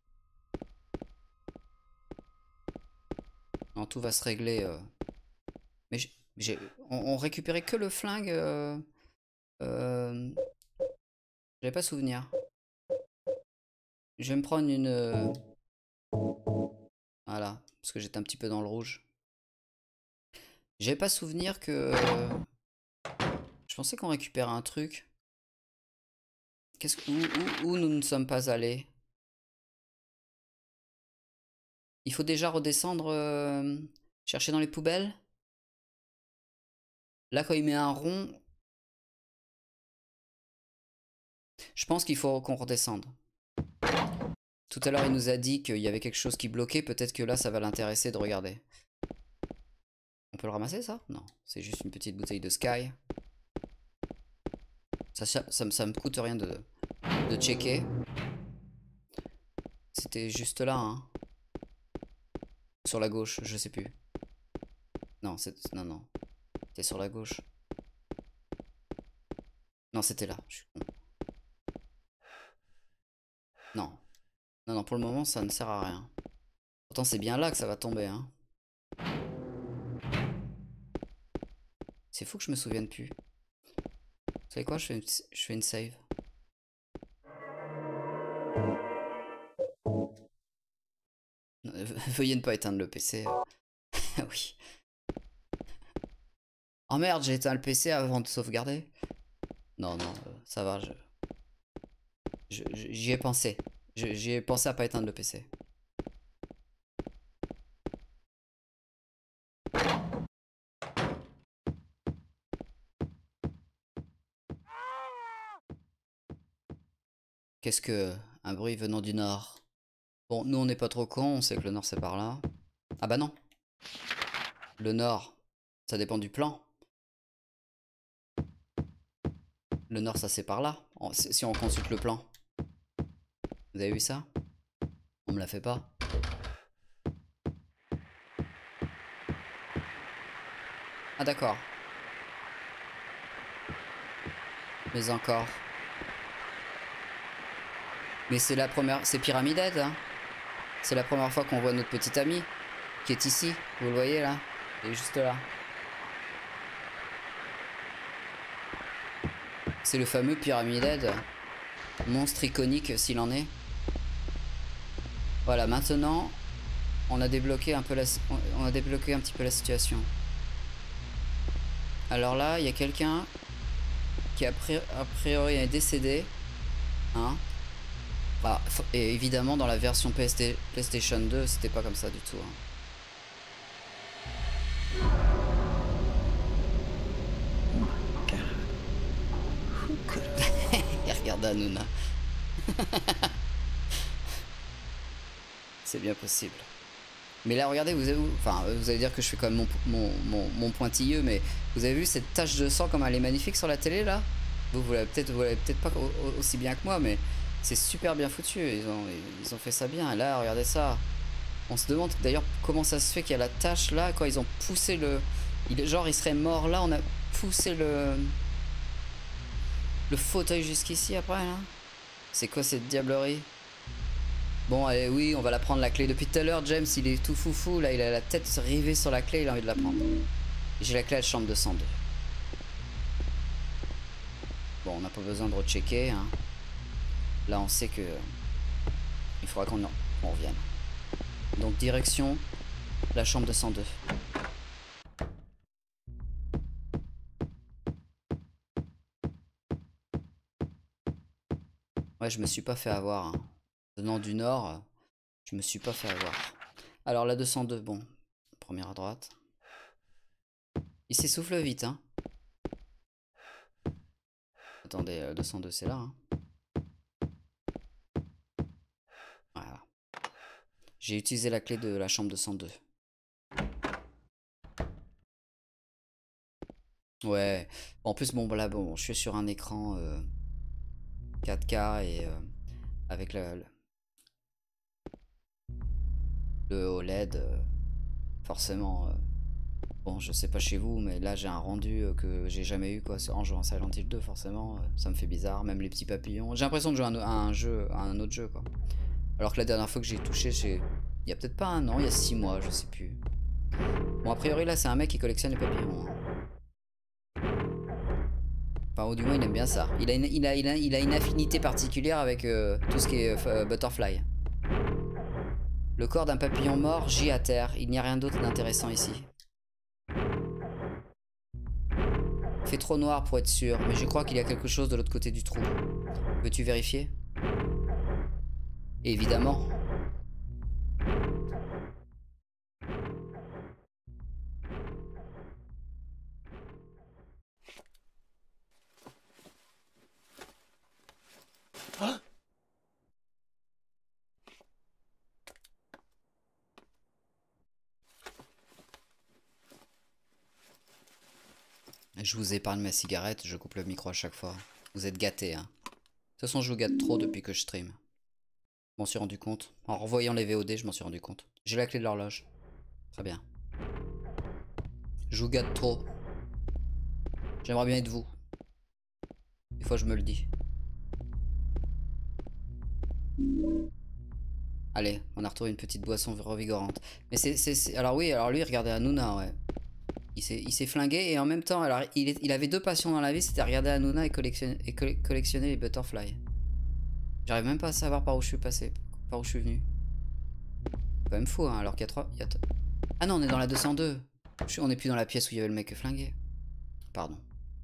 S1: Non, tout va se régler. Mais on récupérait que le flingue. J'avais pas souvenir. Je vais me prendre une... Voilà, parce que j'étais un petit peu dans le rouge. J'avais pas souvenir que... Je pensais qu'on récupérait un truc. Où nous ne sommes pas allés? Il faut déjà redescendre... Chercher dans les poubelles? Là, quand il met un rond... Je pense qu'il faut qu'on redescende. Tout à l'heure, il nous a dit qu'il y avait quelque chose qui bloquait. Peut-être que là, ça va l'intéresser de regarder. On peut le ramasser, ça? Non, c'est juste une petite bouteille de Sky. Ça me coûte rien de checker. C'était juste là, hein. Sur la gauche, je sais plus. Non, non. C'était sur la gauche. Non, c'était là. Je suis con. Non. Non, pour le moment, ça ne sert à rien. Pourtant, c'est bien là que ça va tomber, hein. C'est fou que je me souvienne plus. Vous savez quoi, je fais une save. Veuillez ne pas éteindre le PC. Oui. Oh merde, j'ai éteint le PC avant de sauvegarder. Non, ça va, j'y ai pensé. J'y ai pensé à pas éteindre le PC. Qu'est-ce que... Un bruit venant du nord. Bon, nous on n'est pas trop cons, on sait que le nord c'est par là. Ah bah non. Le nord, ça dépend du plan. Le nord ça c'est par là, si on consulte le plan. Vous avez vu ça? On me la fait pas. Ah d'accord. Mais encore. Mais c'est la première... C'est Pyramided, hein. C'est la première fois qu'on voit notre petit ami qui est ici. Vous le voyez là? Il est juste là. C'est le fameux Pyramided. Monstre iconique s'il en est. Voilà, maintenant on a débloqué un peu la... On a débloqué un petit peu la situation. Alors là, il y a quelqu'un qui a priori est décédé. Hein? Bah, et évidemment dans la version PlayStation 2 c'était pas comme ça du tout hein. Il regarde Hanouna. C'est bien possible. Mais là regardez, vous allez dire que je fais quand même mon pointilleux, mais vous avez vu cette tache de sang comme elle est magnifique sur la télé là? Vous l'avez peut-être pas aussi bien que moi, mais c'est super bien foutu, ils ont fait ça bien. Et là, regardez ça. On se demande d'ailleurs comment ça se fait qu'il y a la tâche là, quand ils ont poussé le... genre il serait mort là, on a poussé le fauteuil jusqu'ici après là. C'est quoi cette diablerie? Bon allez, oui, on va la prendre la clé. Depuis tout à l'heure, James il est tout foufou, là il a la tête rivée sur la clé, il a envie de la prendre. J'ai la clé à la chambre 202. Bon, on n'a pas besoin de rechecker hein. Là on sait que il faudra qu'on revienne. Donc direction la chambre 202. Ouais, je me suis pas fait avoir hein. Venant du nord, je me suis pas fait avoir. Alors la 202, bon, première à droite. Il s'essouffle vite hein. Attendez, 202 c'est là hein. Voilà. J'ai utilisé la clé de la chambre 202. Ouais. En plus, bon, là, bon, je suis sur un écran 4K et avec le OLED, forcément. Bon, je sais pas chez vous, mais là, j'ai un rendu que j'ai jamais eu, quoi. En jouant à Silent Hill 2, forcément, ça me fait bizarre. Même les petits papillons. J'ai l'impression de jouer à un autre jeu, quoi. Alors que la dernière fois que j'ai touché, il y a peut-être pas un an, il y a 6 mois, je sais plus. Bon, a priori, là, c'est un mec qui collectionne les papillons. Hein. Enfin, ou du moins, il aime bien ça. Il a une affinité particulière avec tout ce qui est butterfly. Le corps d'un papillon mort gît à terre. Il n'y a rien d'autre d'intéressant ici. Il fait trop noir pour être sûr, mais je crois qu'il y a quelque chose de l'autre côté du trou. Veux-tu vérifier? Évidemment. Je vous épargne ma cigarette, je coupe le micro à chaque fois. Vous êtes gâtés, hein. De toute façon, je vous gâte trop depuis que je stream. Je m'en suis rendu compte. En revoyant les VOD, je m'en suis rendu compte. J'ai la clé de l'horloge. Très bien. Je vous gâte trop. J'aimerais bien être vous. Des fois, je me le dis. Allez, on a retrouvé une petite boisson revigorante. Mais c'est... Alors oui, alors lui, regardez Hanouna, ouais. Il s'est flingué et en même temps, alors il avait deux passions dans la vie, c'était regarder Hanouna et collectionner les butterflies. J'arrive même pas à savoir par où je suis passé, par où je suis venu. Quand même fou, hein, alors qu'il y a 3... Ah non, on est dans la 202. On est plus dans la pièce où il y avait le mec flingué. Pardon.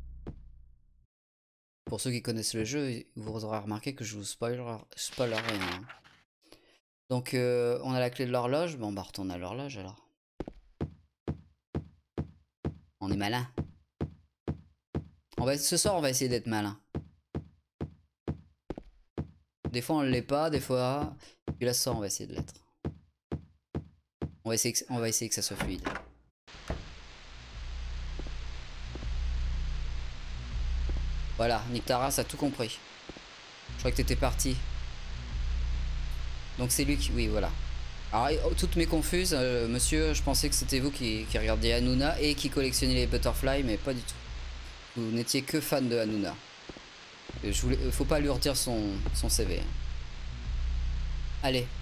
S1: Pour ceux qui connaissent le jeu, vous aurez remarqué que je vous spoil rien. Hein. Donc, on a la clé de l'horloge. Bon, bah, retourne à l'horloge alors. On est malin. Ce soir, on va essayer d'être malin. Des fois on l'est pas, des fois... Puis là, ça, on va essayer de l'être. On va essayer que ça soit fluide. Voilà, Nictaras a tout compris. Je crois que t'étais parti. Donc c'est lui qui... Oui, voilà. Alors, toutes mes confuses, monsieur, je pensais que c'était vous qui regardiez Hanouna et qui collectionnez les butterflies, mais pas du tout. Vous n'étiez que fan de Hanouna. Faut pas lui retirer son CV. Allez.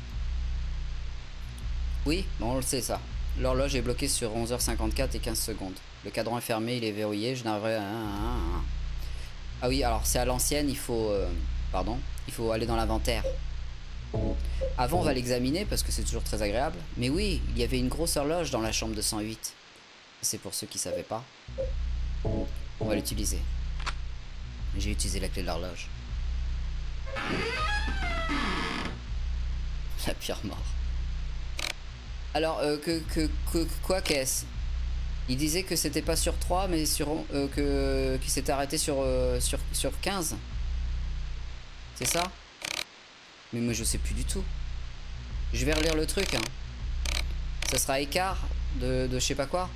S1: Oui, bon, on le sait ça. L'horloge est bloquée sur 11h54 et 15 secondes. Le cadran est fermé, il est verrouillé, je n'arriverai à... Ah oui, alors c'est à l'ancienne, il faut... Pardon, il faut aller dans l'inventaire. Avant, on va l'examiner parce que c'est toujours très agréable. Mais oui, il y avait une grosse horloge dans la chambre de 108. C'est pour ceux qui savaient pas. On va l'utiliser. J'ai utilisé la clé de l'horloge. La pire mort. Alors, quoi qu'est-ce? Il disait que c'était pas sur 3, mais sur qu'il s'était arrêté sur 15. C'est ça? Mais moi je sais plus du tout. Je vais relire le truc. Hein. Ça sera écart de je sais pas quoi.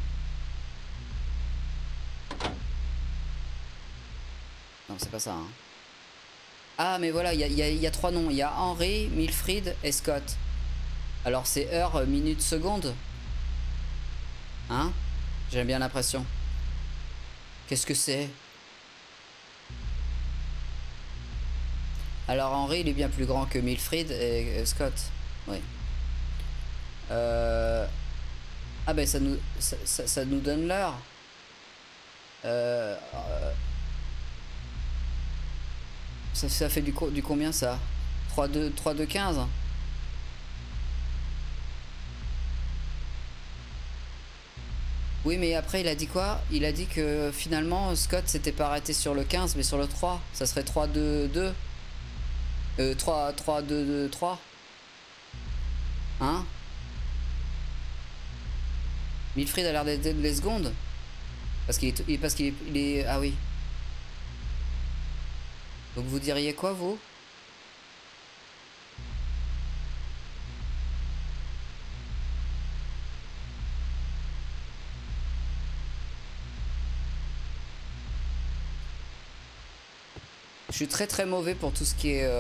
S1: Non, c'est pas ça. Hein. Ah, mais voilà, il y a 3 noms. Il y a Henry, Milfrid et Scott. Alors c'est heure, minute, seconde. Hein? J'ai bien l'impression. Qu'est-ce que c'est? Alors Henry, il est bien plus grand que Milfrid et Scott. Oui. Ah ben ça nous donne l'heure. Ça fait du combien ça? 3, 2, 15. Oui, mais après il a dit quoi? Il a dit que finalement Scott s'était pas arrêté sur le 15 mais sur le 3. Ça serait 3, 2, 2. 3, 2, 2, 3. Hein? Milfrid a l'air d'être les secondes. Parce qu'il est... Ah oui. Donc vous diriez quoi, vous? Je suis très mauvais pour tout ce qui est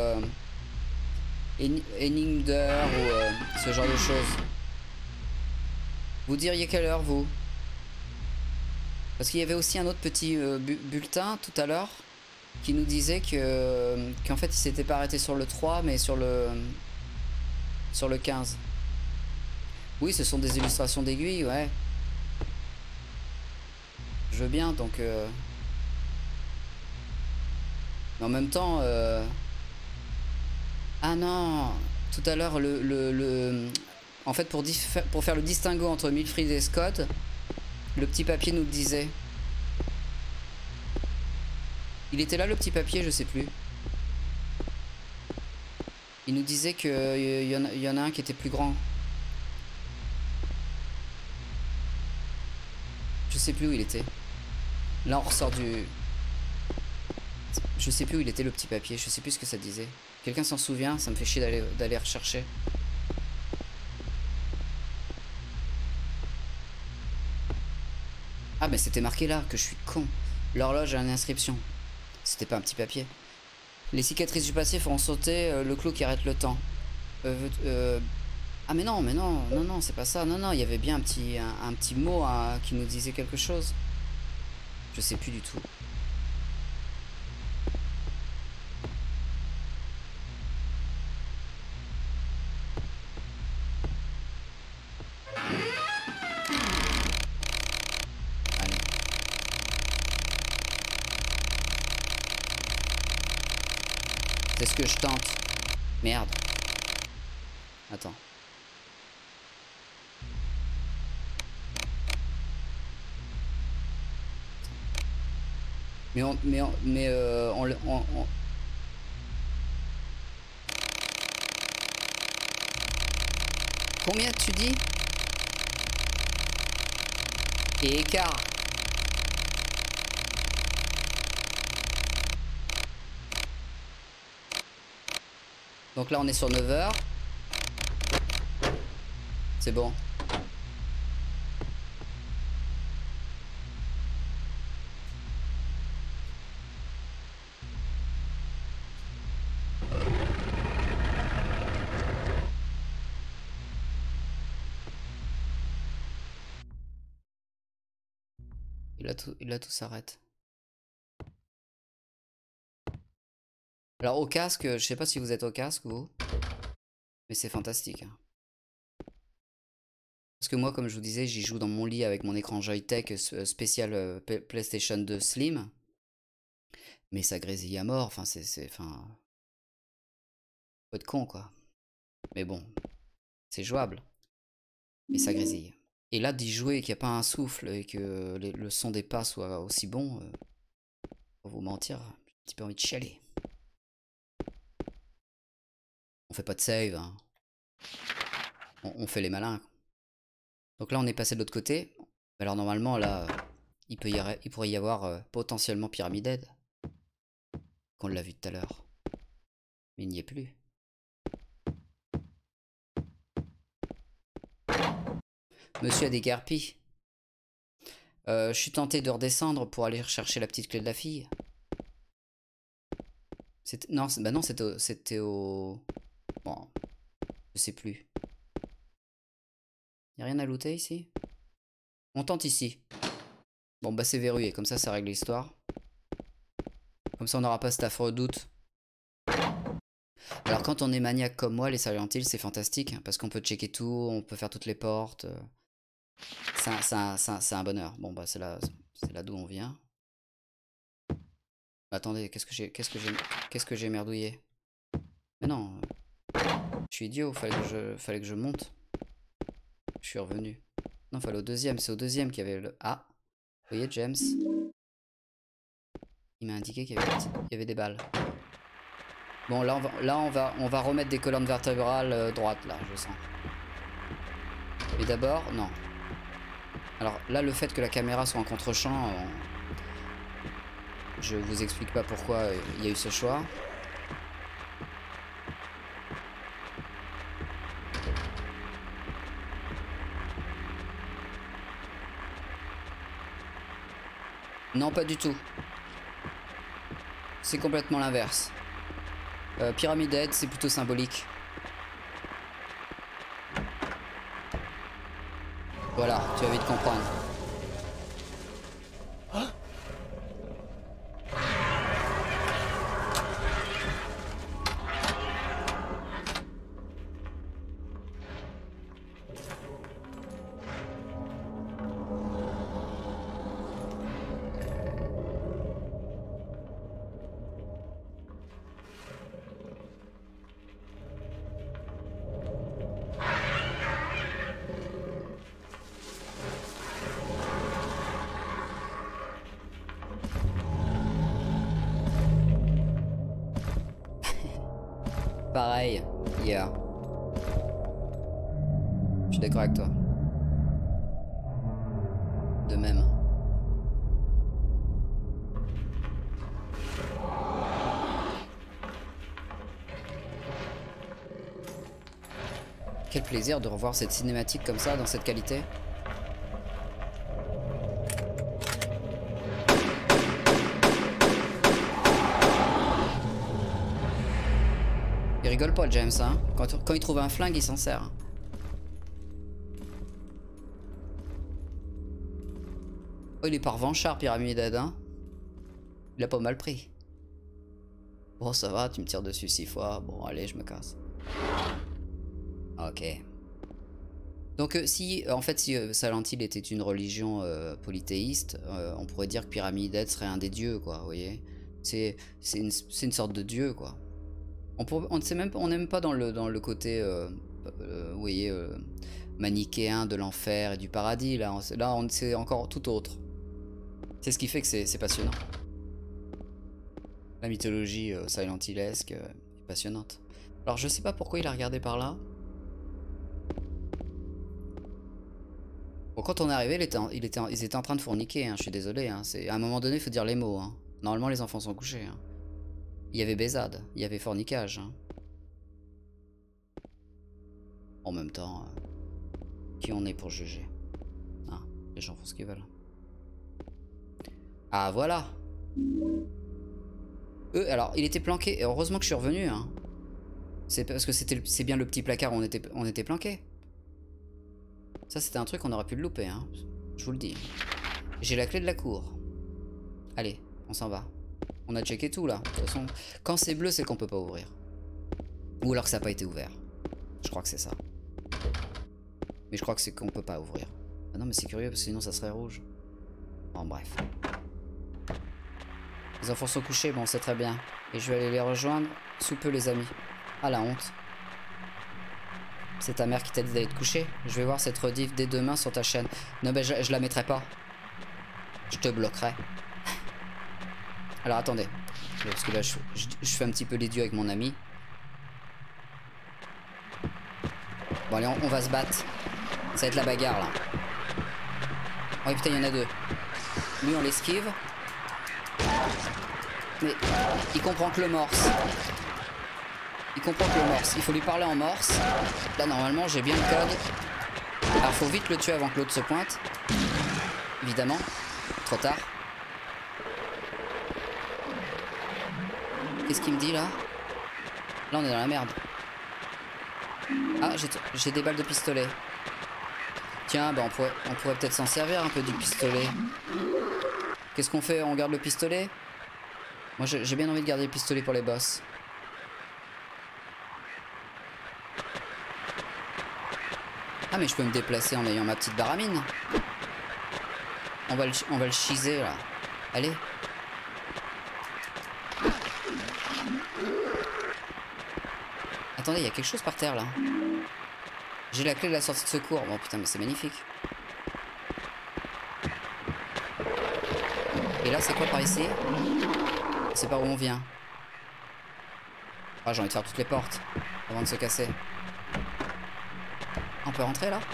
S1: énigme d'heure ou ce genre de choses. Vous diriez quelle heure, vous? Parce qu'il y avait aussi un autre petit bulletin tout à l'heure qui nous disait qu'en fait il s'était pas arrêté sur le 3 mais sur le 15. Oui, ce sont des illustrations d'aiguilles, ouais. Je veux bien, donc... Mais en même temps... Ah non! Tout à l'heure, en fait, pour faire le distinguo entre Milfrid et Scott, le petit papier nous le disait. Il était là, le petit papier, je sais plus. Il nous disait qu'il y en a un qui était plus grand. Je sais plus où il était. Là, on ressort du... Je sais plus où il était, le petit papier. Je sais plus ce que ça disait. Quelqu'un s'en souvient? Ça me fait chier d'aller rechercher. Ah, mais c'était marqué là, que je suis con. L'horloge a une inscription. C'était pas un petit papier. Les cicatrices du passé feront sauter le clou qui arrête le temps. Ah mais non, non, c'est pas ça. Non, il y avait bien un petit mot qui nous disait quelque chose. Je sais plus du tout. C'est ce que je tente. Merde. Attends. Mais Combien tu dis? Et écart. Donc là on est sur 9 heures. C'est bon. Et là tout s'arrête. Alors au casque, je sais pas si vous êtes au casque vous, mais c'est fantastique. Hein. Parce que moi, comme je vous disais, j'y joue dans mon lit avec mon écran Joytech spécial PlayStation 2 Slim. Mais ça grésille à mort, enfin enfin... Faut être con quoi. Mais bon, c'est jouable. Mais ça grésille. Et là, d'y jouer, qu'il n'y a pas un souffle et que le son des pas soit aussi bon, pour vous mentir, j'ai un petit peu envie de chialer. On fait pas de save, hein. On fait les malins. Donc là, on est passé de l'autre côté. Alors normalement, là, il pourrait y avoir potentiellement Pyramid Head. Qu'on l'a vu tout à l'heure. Mais il n'y est plus. Monsieur a des garpies. Je suis tenté de redescendre pour aller chercher la petite clé de la fille. Non, bah non, c'était au... Bon, je sais plus. Y'a rien à looter ici? On tente ici. Bon bah c'est verrouillé, comme ça règle l'histoire. Comme ça on n'aura pas cet affreux doute. Alors quand on est maniaque comme moi, les Silent Hill c'est fantastique. Parce qu'on peut checker tout, on peut faire toutes les portes. C'est un bonheur. Bon bah c'est là d'où on vient. Attendez, qu'est-ce que j'ai merdouillé? Mais non, je suis idiot, fallait que je monte. Je suis revenu. Non, fallait au deuxième, c'est au deuxième qu'il y avait le... Ah, vous voyez James? Il m'a indiqué qu'il y avait des balles. Bon, là on va remettre des colonnes vertébrales droites, là, je sens. Mais d'abord, non. Alors là, le fait que la caméra soit en contre-champ, je vous explique pas pourquoi il y a eu ce choix. Non, pas du tout. C'est complètement l'inverse. Pyramid Head, c'est plutôt symbolique. Voilà, tu vas vite comprendre. Pareil, hier. Je suis d'accord avec toi. De même. Quel plaisir de revoir cette cinématique comme ça, dans cette qualité. Il rigole pas, James, hein. Quand il trouve un flingue, il s'en sert. Oh, il est pas revanchard, Pyramid Head, hein. Il a pas mal pris. Bon, ça va, tu me tires dessus 6 fois. Bon, allez, je me casse. Ok. Donc, si Silent Hill était une religion polythéiste, on pourrait dire que Pyramid Head serait un des dieux, quoi, vous voyez. C'est une sorte de dieu, quoi. On n'aime pas dans le côté, vous voyez, manichéen de l'enfer et du paradis. Là, c'est encore tout autre. C'est ce qui fait que c'est passionnant. La mythologie Silent Hillesque est passionnante. Alors, je sais pas pourquoi il a regardé par là. Bon, quand on est arrivé, ils étaient en train de fourniquer. Hein, je suis désolé. Hein, à un moment donné, il faut dire les mots. Hein. Normalement, les enfants sont couchés. Hein. Il y avait baisade, il y avait fornicage. Hein. En même temps, qui on est pour juger? Hein, les gens font ce qu'ils veulent. Ah voilà. Alors il était planqué. Et heureusement que je suis revenu. Hein. C'est parce que c'est bien le petit placard où on était planqué. Ça c'était un truc qu'on aurait pu le louper. Hein. Je vous le dis. J'ai la clé de la cour. Allez, on s'en va. On a checké tout là. De toute façon, quand c'est bleu, c'est qu'on peut pas ouvrir. Ou alors que ça n'a pas été ouvert. Je crois que c'est ça. Mais je crois que c'est qu'on peut pas ouvrir. Ah non mais c'est curieux parce que sinon ça serait rouge. Bon bref. Les enfants sont couchés, bon c'est très bien. Et je vais aller les rejoindre sous peu les amis. Ah la honte. C'est ta mère qui t'a dit d'aller te coucher. Je vais voir cette rediff dès demain sur ta chaîne. Non ben je la mettrai pas. Je te bloquerai. Alors attendez. Parce que là je fais un petit peu l'idiot avec mon ami. Bon allez on va se battre. Ça va être la bagarre là. Oh putain il y en a deux. Lui on l'esquive. Mais il comprend que le morse. Il comprend que le morse. Il faut lui parler en morse. Là normalement j'ai bien le code. Alors faut vite le tuer avant que l'autre se pointe. Évidemment. Trop tard. Qu'est-ce qu'il me dit là? Là on est dans la merde. Ah j'ai des balles de pistolet. Tiens bah on pourrait peut-être s'en servir un peu du pistolet. Qu'est-ce qu'on fait? On garde le pistolet? Moi j'ai bien envie de garder le pistolet pour les boss. Ah mais je peux me déplacer en ayant ma petite baramine. On va le chiser là. Allez. Attendez, il y a quelque chose par terre là. J'ai la clé de la sortie de secours. Bon putain mais c'est magnifique. Et là c'est quoi par ici? C'est par où on vient. Ah j'ai envie de faire toutes les portes avant de se casser. On peut rentrer là?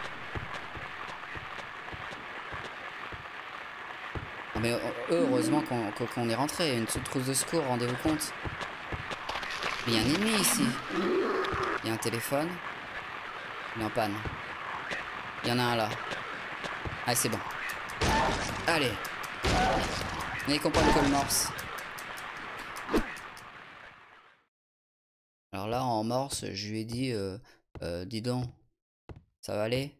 S1: Non mais heureusement qu'on est rentré. Il y a une trousse de secours, rendez-vous compte. Mais il y a un ennemi ici. Il y a un téléphone. Il est en panne. Il y en a un là. Ah c'est bon. Allez. Mais comprendre que le morse. Alors là en morse je lui ai dit dis donc, ça va aller?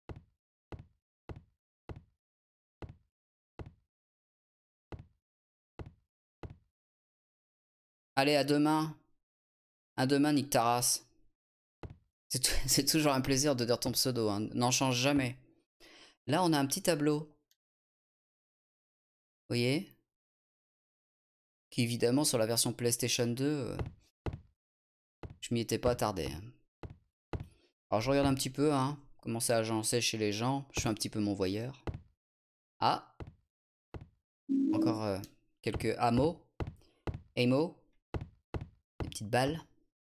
S1: Allez à demain. À demain nique ta race. C'est toujours un plaisir de dire ton pseudo, hein. N'en change jamais. Là on a un petit tableau. Vous voyez? Qui évidemment sur la version PlayStation 2, je m'y étais pas attardé. Alors je regarde un petit peu, hein, comment c'est agencé chez les gens. Je fais un petit peu mon voyeur. Ah, encore quelques ammo. Des petites balles.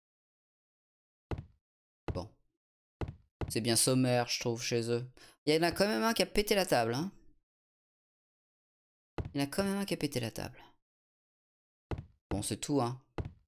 S1: Bon, c'est bien sommaire, je trouve, chez eux. Il y en a quand même un qui a pété la table, hein. Il y en a quand même un qui a pété la table. Bon, c'est tout, hein.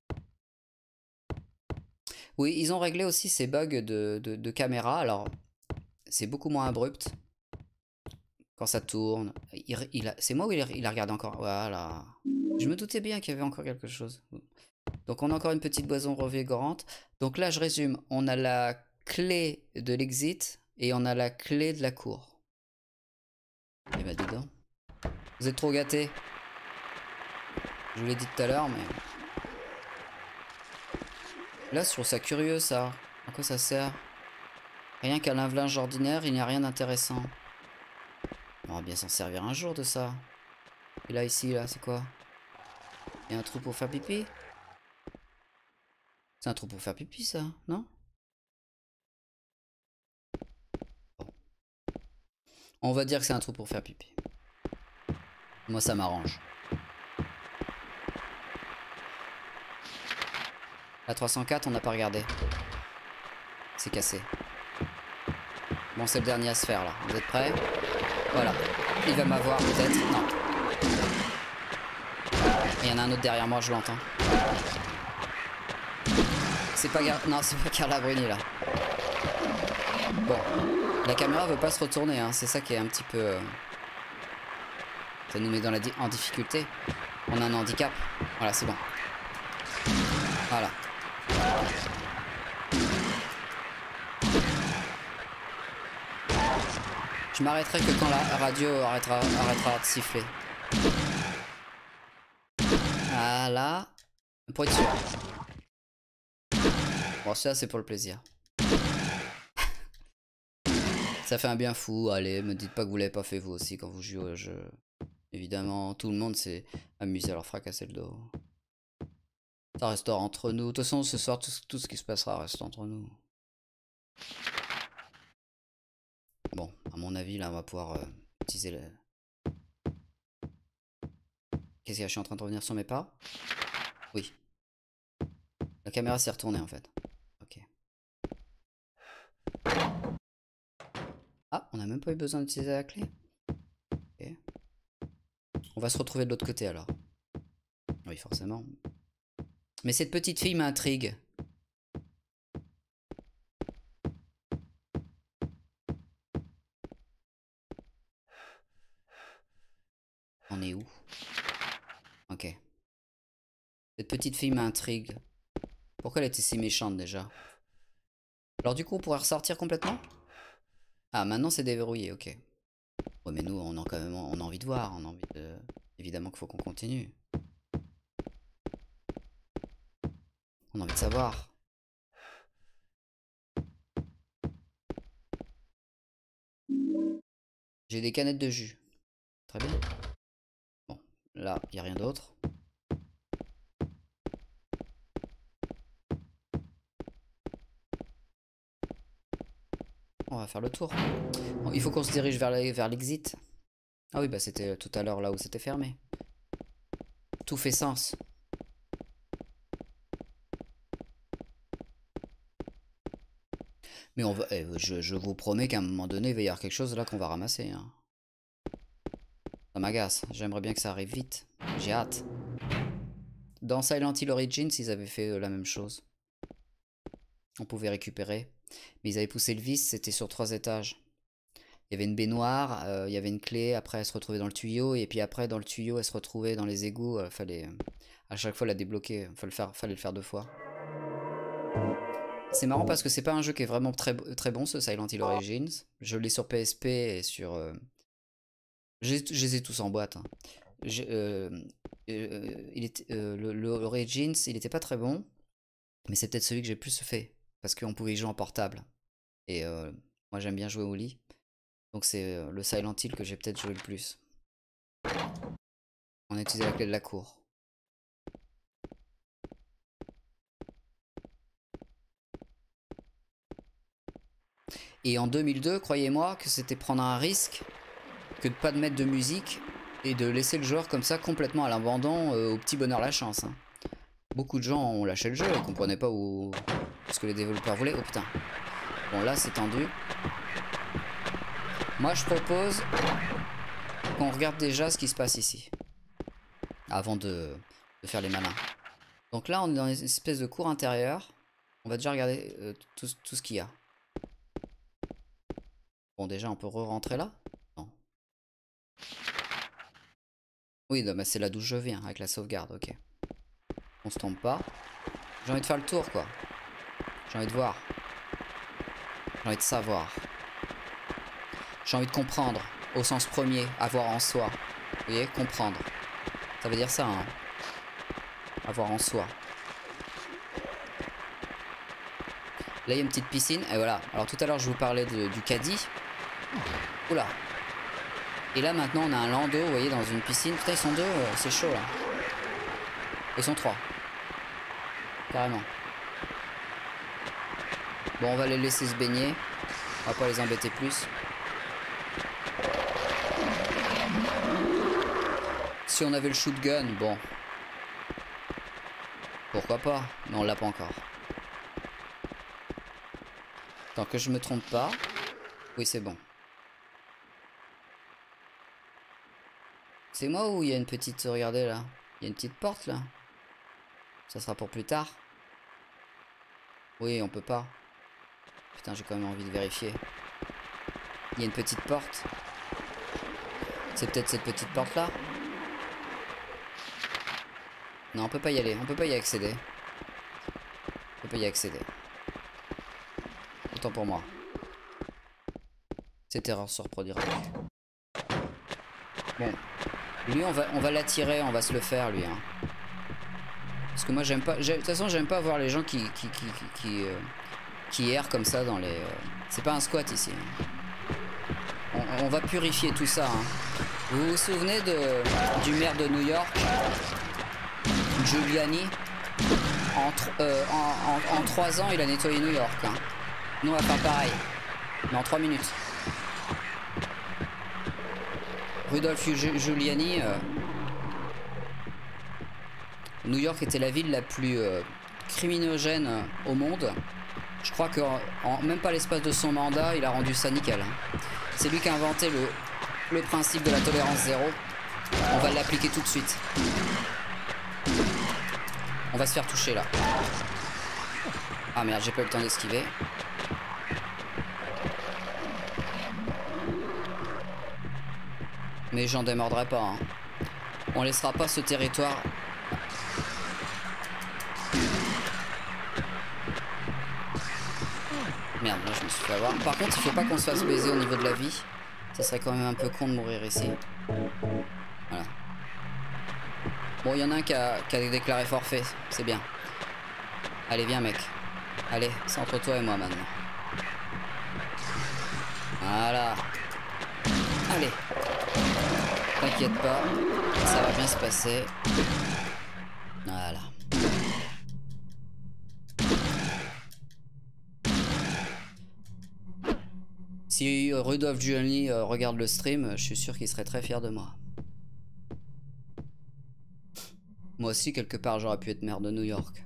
S1: Oui, ils ont réglé aussi ces bugs de caméra. Alors, c'est beaucoup moins abrupt. Quand ça tourne. C'est moi ou il a regardé encore? Voilà. Je me doutais bien qu'il y avait encore quelque chose. Donc, on a encore une petite boisson revigorante. Donc là, je résume. On a la clé de l'exit et on a la clé de la cour. Et bah, dis donc. Vous êtes trop gâtés. Je vous l'ai dit tout à l'heure, mais... Là, je trouve ça curieux, ça. À quoi ça sert? Rien qu'un lave-linge ordinaire, il n'y a rien d'intéressant. On va bien s'en servir un jour de ça. Et là, ici, là, c'est quoi? Il y a un trou pour faire pipi? C'est un trou pour faire pipi, ça, non? Bon. On va dire que c'est un trou pour faire pipi. Moi, ça m'arrange. La 304, on n'a pas regardé. C'est cassé. Bon, c'est le dernier à se faire, là. Vous êtes prêts? Voilà. Il va m'avoir, peut-être. Non. Il y en a un autre derrière moi, je l'entends. C'est pas... Non, c'est pas Carla Bruni, là. Bon, la caméra veut pas se retourner, hein. C'est ça qui est un petit peu... Ça nous met dans en difficulté. On a un handicap. Voilà, c'est bon. Voilà. Je m'arrêterai que quand la radio arrêtera de siffler. Voilà. Pour être sûr. Bon, ça c'est pour le plaisir. Ça fait un bien fou. Allez, me dites pas que vous l'avez pas fait vous aussi quand vous jouez au jeu. Évidemment, tout le monde s'est amusé à leur fracasser le dos. Ça restera entre nous. De toute façon, ce soir, tout ce qui se passera reste entre nous. Bon, à mon avis, là, on va pouvoir utiliser le... Qu'est-ce qu'il y a? Je suis en train de revenir sur mes pas? Oui. La caméra s'est retournée, en fait. Ok. Ah, on n'a même pas eu besoin d'utiliser la clé. Ok. On va se retrouver de l'autre côté, alors. Oui, forcément. Mais cette petite fille m'intrigue. On est où? Ok. Cette petite fille m'intrigue. Pourquoi elle était si méchante déjà? Alors du coup on pourrait ressortir complètement? Ah maintenant c'est déverrouillé, ok. Ouais mais nous on a quand même on a envie de voir, on a envie de... Évidemment qu'il faut qu'on continue. On a envie de savoir. J'ai des canettes de jus. Très bien. Bon, là, il n'y a rien d'autre. On va faire le tour. Bon, il faut qu'on se dirige vers l'exit. Ah oui, bah c'était tout à l'heure là où c'était fermé. Tout fait sens. Mais on va, je vous promets qu'à un moment donné, il va y avoir quelque chose là qu'on va ramasser. Hein. Ça m'agace. J'aimerais bien que ça arrive vite. J'ai hâte. Dans Silent Hill Origins, ils avaient fait la même chose. On pouvait récupérer. Mais ils avaient poussé le vis, c'était sur 3 étages. Il y avait une baignoire, il y avait une clé, après elle se retrouvait dans le tuyau, et puis après dans le tuyau elle se retrouvait dans les égouts, fallait à chaque fois la débloquer, fallait le faire 2 fois. C'est marrant parce que c'est pas un jeu qui est vraiment très bon ce Silent Hill Origins. Je l'ai sur PSP et sur... je les ai tous en boîte. Hein. Le Origins, il était pas très bon, mais c'est peut-être celui que j'ai plus fait, parce qu'on pouvait y jouer en portable. Et moi j'aime bien jouer au lit. Donc c'est le Silent Hill que j'ai peut-être joué le plus. On a utilisé la clé de la cour. Et en 2002, croyez-moi que c'était prendre un risque que de pas de mettre de musique et de laisser le joueur comme ça complètement à l'abandon au petit bonheur la chance. Hein. Beaucoup de gens ont lâché le jeu et comprenaient pas où ce que les développeurs voulaient. Oh putain. Bon là c'est tendu. Moi je propose qu'on regarde déjà ce qui se passe ici. Avant de faire les malins. Donc là on est dans une espèce de cour intérieure. On va déjà regarder tout ce qu'il y a. Bon déjà on peut re-rentrer là? Non. Oui non, bah, c'est là d'où je viens avec la sauvegarde, ok. On se trompe pas. J'ai envie de faire le tour quoi. J'ai envie de voir. J'ai envie de savoir. J'ai envie de comprendre, au sens premier, avoir en soi. Vous voyez, comprendre. Ça veut dire ça, hein. Avoir en soi. Là, il y a une petite piscine, et voilà. Alors tout à l'heure, je vous parlais du caddie. Oula. Et là, maintenant, on a un landau, vous voyez, dans une piscine. Putain, ils sont 2, c'est chaud, là. Ils sont 3. Carrément. Bon, on va les laisser se baigner. On va pas les embêter plus. Si on avait le shotgun, bon. Pourquoi pas? Mais on l'a pas encore. Tant que je me trompe pas. Oui, c'est bon. C'est moi ou il y a une petite... Regardez là. Il y a une petite porte là. Ça sera pour plus tard. Oui, on peut pas. Putain, j'ai quand même envie de vérifier. Il y a une petite porte. C'est peut-être cette petite porte là. Non, on peut pas y aller, on peut pas y accéder. On peut pas y accéder. Autant pour moi. Cette erreur se reproduira. Bon. Lui, on va l'attirer, on va se le faire, lui. Hein. Parce que moi, j'aime pas... De toute façon, j'aime pas voir les gens qui errent comme ça dans les... C'est pas un squat, ici. On va purifier tout ça. Hein. Vous vous souvenez du maire de New York, Giuliani? En 3 ans, il a nettoyé New York. Hein. Nous, on va faire pareil. Mais en 3 minutes. Rudolph Giuliani, New York était la ville la plus criminogène au monde. Je crois que même pas l'espace de son mandat, il a rendu ça nickel. C'est lui qui a inventé le principe de la tolérance zéro. On va l'appliquer tout de suite. On va se faire toucher là. Ah merde, j'ai pas eu le temps d'esquiver. Mais j'en démordrai pas. Hein. On laissera pas ce territoire. Merde, là je me suis fait avoir. Par contre, il faut pas qu'on se fasse baiser au niveau de la vie. Ça serait quand même un peu con de mourir ici. Voilà. Bon, il y en a un qui a déclaré forfait. C'est bien. Allez, viens mec. Allez, c'est entre toi et moi maintenant. Voilà. Allez. T'inquiète pas, ça va bien se passer. Voilà. Si Rudolph Giuliani regarde le stream, je suis sûr qu'il serait très fier de moi. Moi aussi, quelque part, j'aurais pu être maire de New York.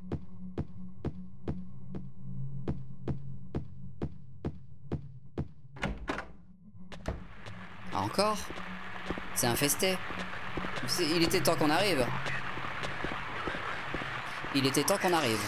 S1: Ah, encore ? C'est infesté. Il était temps qu'on arrive. Il était temps qu'on arrive.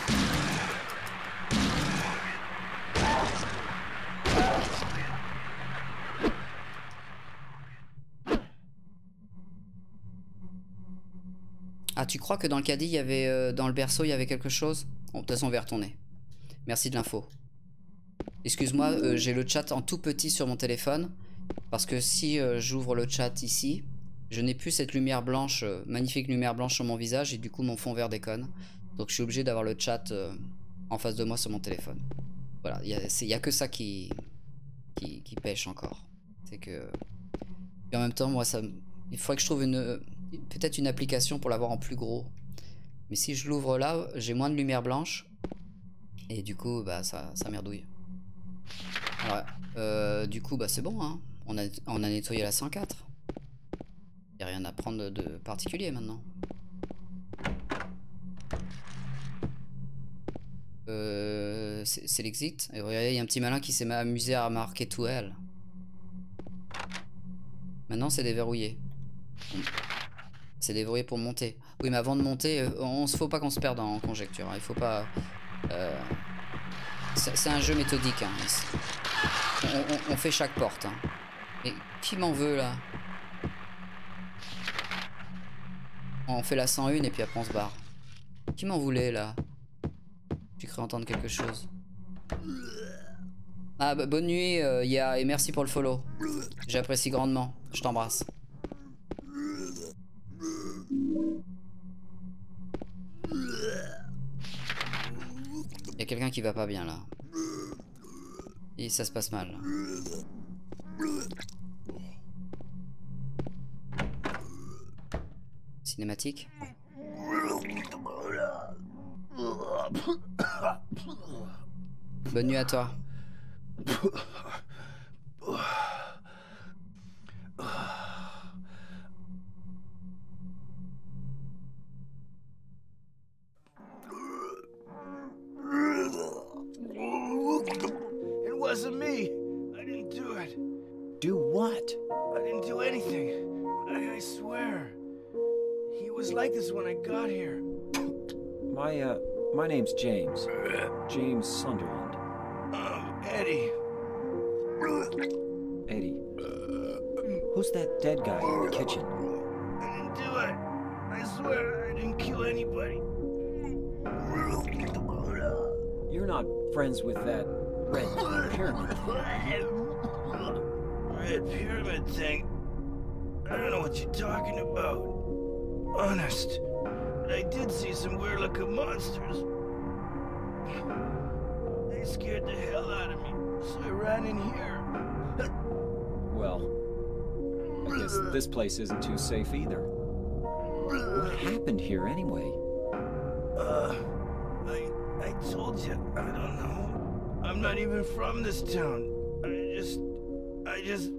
S1: Ah, tu crois que dans le caddie, il y avait, dans le berceau, il y avait quelque chose? Bon, de toute façon, on va y retourner. Merci de l'info. Excuse-moi, j'ai le chat en tout petit sur mon téléphone. Parce que si j'ouvre le chat ici, je n'ai plus cette lumière blanche, magnifique lumière blanche sur mon visage, et du coup mon fond vert déconne. Donc je suis obligé d'avoir le chat en face de moi sur mon téléphone. Voilà, il y a que ça qui pêche encore. C'est que... Et en même temps, moi, il faudrait que je trouve peut-être une application pour l'avoir en plus gros. Mais si je l'ouvre là, j'ai moins de lumière blanche. Et du coup, bah, ça merdouille. Alors, du coup, bah, c'est bon, hein. On a nettoyé la 104. Il n'y a rien à prendre de particulier maintenant. C'est l'exit. Et regardez, il y a un petit malin qui s'est amusé à marquer tout elle. Maintenant, c'est déverrouillé. C'est déverrouillé pour monter. Oui, mais avant de monter, faut pas qu'on se perde en conjecture. Hein. Il faut pas... c'est un jeu méthodique. Hein. On fait chaque porte. Hein. Et qui m'en veut là? On fait la 101 et puis après on se barre. Qui m'en voulait là? J'ai cru entendre quelque chose. Ah bah, bonne nuit Ya, et merci pour le follow. J'apprécie grandement. Je t'embrasse. Il y a quelqu'un qui va pas bien là. Et ça se passe mal. Là. Cinématique. Bonne nuit à toi.
S6: It wasn't me. I didn't do it.
S2: Do what?
S6: I didn't do anything. I swear. He was like this when I got here.
S4: My name's James. James Sunderland.
S6: Eddie.
S4: Eddie. Who's that dead guy in the kitchen?
S6: I didn't do it. I swear I didn't kill anybody.
S4: You're not friends with that red pyramid thing.
S6: Red pyramid thing? I don't know what you're talking about. Honest. But I did see some weird looking monsters. They scared the hell out of me, so I ran in here.
S4: Well, I guess this place isn't too safe either. What happened here anyway?
S6: I told you, I don't know. I'm not even from this town. I just...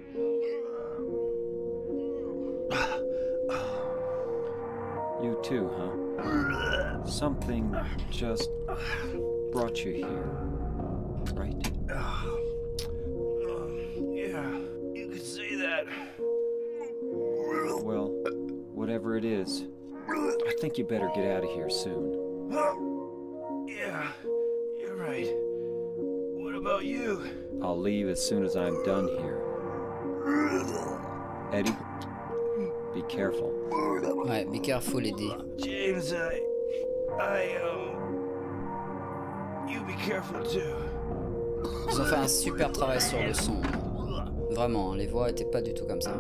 S4: You too, huh? Something just brought you here, right?
S6: Yeah, you could say that.
S4: Well, whatever it is, I think you better get out of here soon.
S6: Yeah, you're right. What about you?
S4: I'll leave as soon as I'm done here. Eddie, be careful.
S1: Ouais, be careful, Eddie.
S6: James, you be careful too.
S1: Ils ont fait un super travail sur le son. Vraiment, les voix étaient pas du tout comme ça.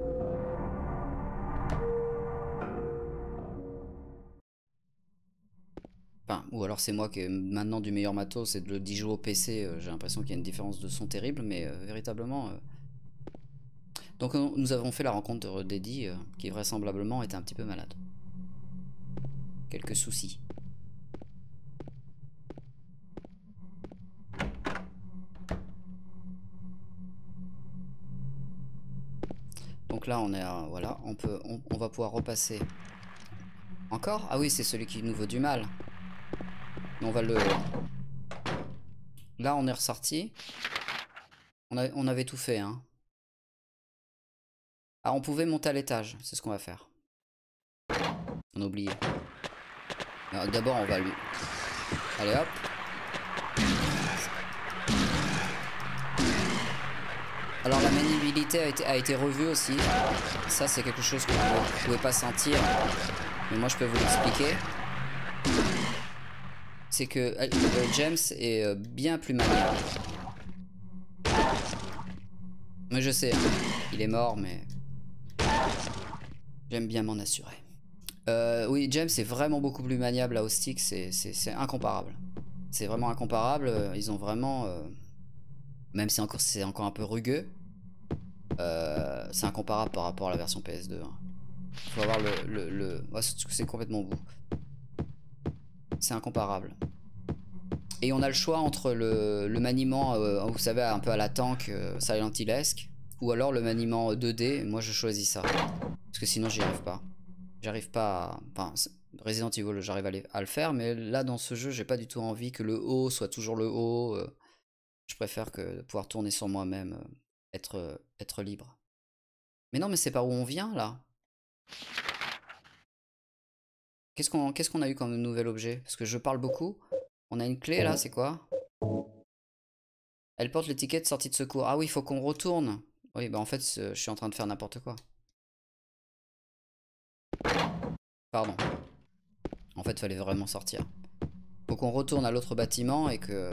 S1: Enfin, ou alors c'est moi qui ai maintenant du meilleur matos et de le 10 jours au PC, j'ai l'impression qu'il y a une différence de son terrible, mais véritablement... Donc nous avons fait la rencontre d'Eddie, qui vraisemblablement était un petit peu malade. Quelques soucis. Donc là on est à, voilà, on va pouvoir repasser. Encore? Ah oui, c'est celui qui nous veut du mal. On va le... Là on est ressorti. On avait tout fait, hein. Ah, on pouvait monter à l'étage, c'est ce qu'on va faire. On a oublié. D'abord on va lui... Allez hop. Alors la maniabilité a été revue aussi. Ça c'est quelque chose que vous ne pouvez pas sentir. Mais moi je peux vous l'expliquer. C'est que James est bien plus maniable. Mais je sais, hein, il est mort, mais... J'aime bien m'en assurer. Oui, James est vraiment beaucoup plus maniable là au stick, c'est incomparable. C'est vraiment incomparable, ils ont vraiment... Même si c'est encore un peu rugueux, c'est incomparable par rapport à la version PS2. Hein. Faut avoir ouais, c'est complètement beau. C'est incomparable. Et on a le choix entre le maniement, vous savez, un peu à la tank, Silent Hill-esque, ou alors le maniement 2D. Moi je choisis ça. Parce que sinon j'y arrive pas. J'arrive pas à... Enfin, Resident Evil, j'arrive à le faire, mais là dans ce jeu, j'ai pas du tout envie que le haut soit toujours le haut. Je préfère que pouvoir tourner sur moi-même, être libre. Mais non, mais c'est par où on vient là. Qu'est-ce qu'on a eu comme nouvel objet? Parce que je parle beaucoup. On a une clé là, c'est quoi? Elle porte l'étiquette sortie de secours. Ah oui, il faut qu'on retourne. Oui, bah en fait, je suis en train de faire n'importe quoi. Pardon. En fait, il fallait vraiment sortir. Faut qu'on retourne à l'autre bâtiment et que...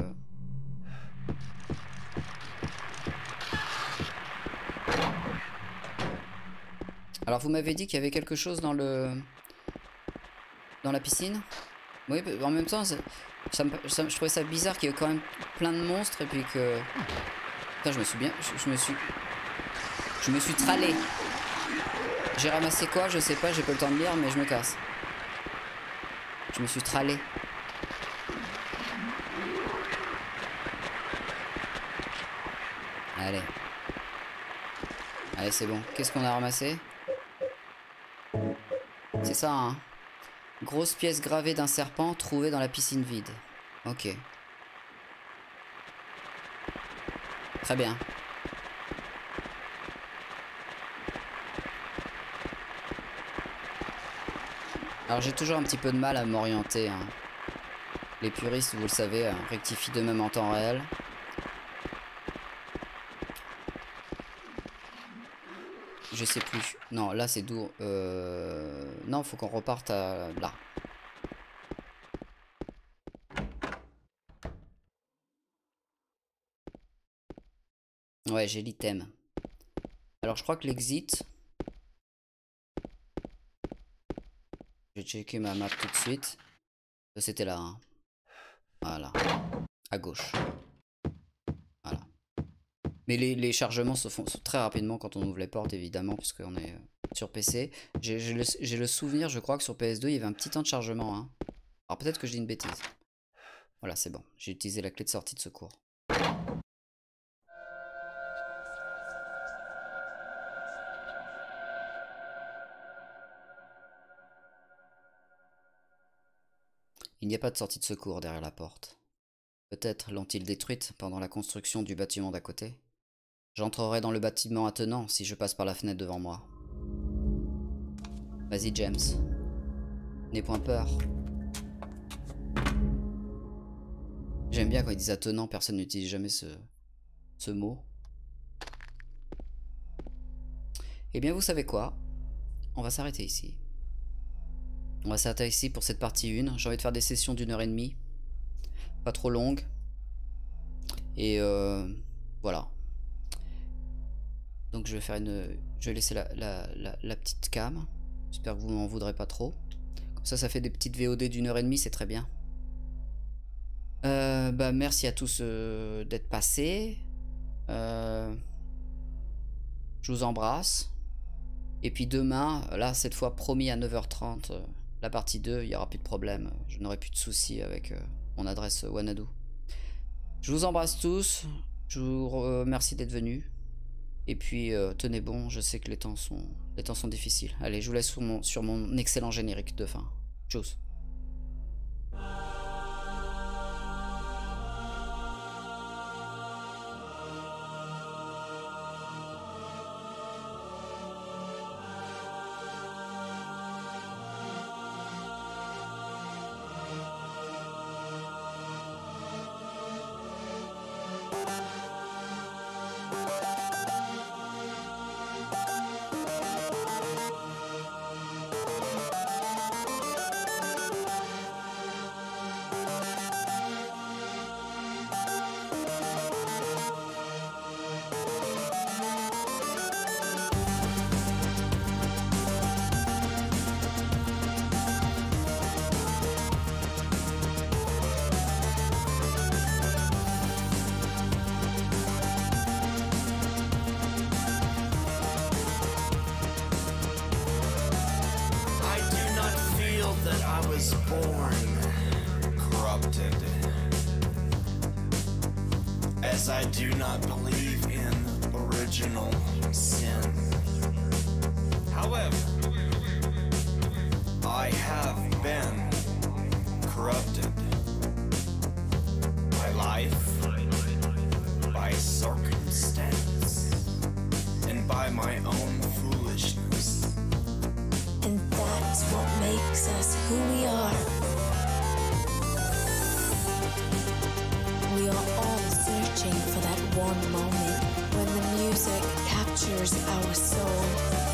S1: Alors, vous m'avez dit qu'il y avait quelque chose dans la piscine? Oui, en même temps, je trouvais ça bizarre qu'il y ait quand même plein de monstres et puis que... Putain, je me suis trallé. J'ai ramassé quoi? Je sais pas, j'ai pas le temps de lire, mais je me casse. Je me suis trallé. Allez. Allez, c'est bon. Qu'est-ce qu'on a ramassé? C'est ça, hein. Grosse pièce gravée d'un serpent trouvée dans la piscine vide. Ok. Très bien. Alors j'ai toujours un petit peu de mal à m'orienter. Hein. Les puristes, vous le savez, rectifient d'eux-mêmes en temps réel. Je sais plus. Non, là c'est d'où... Non, faut qu'on reparte à... là. Ouais, j'ai l'item. Alors je crois que l'exit... Je vais checker ma map tout de suite. C'était là. Hein. Voilà. À gauche. Voilà. Mais les chargements se font très rapidement quand on ouvre les portes, évidemment, puisqu'on est sur PC. J'ai le souvenir, je crois que sur PS2, il y avait un petit temps de chargement. Hein. Alors peut-être que je dis une bêtise. Voilà, c'est bon. J'ai utilisé la clé de sortie de secours. Il n'y a pas de sortie de secours derrière la porte. Peut-être l'ont-ils détruite pendant la construction du bâtiment d'à côté. J'entrerai dans le bâtiment attenant si je passe par la fenêtre devant moi. Vas-y James. N'aie point peur. J'aime bien quand ils disent attenant, personne n'utilise jamais ce mot. Eh bien vous savez quoi? On va s'arrêter ici. On va s'arrêter ici pour cette partie 1. J'ai envie de faire des sessions d'1h30. Pas trop longues. Et voilà. Donc je vais faire une... Je vais laisser la petite cam. J'espère que vous m'en voudrez pas trop. Comme ça fait des petites VOD d'1h30, c'est très bien. Bah merci à tous d'être passés. Je vous embrasse. Et puis demain, là cette fois promis à 9h30... la partie 2, il n'y aura plus de problème. Je n'aurai plus de soucis avec mon adresse Wanadu. Je vous embrasse tous. Je vous remercie d'être venus. Et puis, tenez bon, je sais que les temps sont difficiles. Allez, je vous laisse sur mon excellent générique de fin. Tchuss.
S6: As I do not believe in original sin. However, I have been corrupted by life, by circumstance, and by my own foolishness.
S7: And that's what makes us who we are. We are all searching for that one moment when the music captures our soul.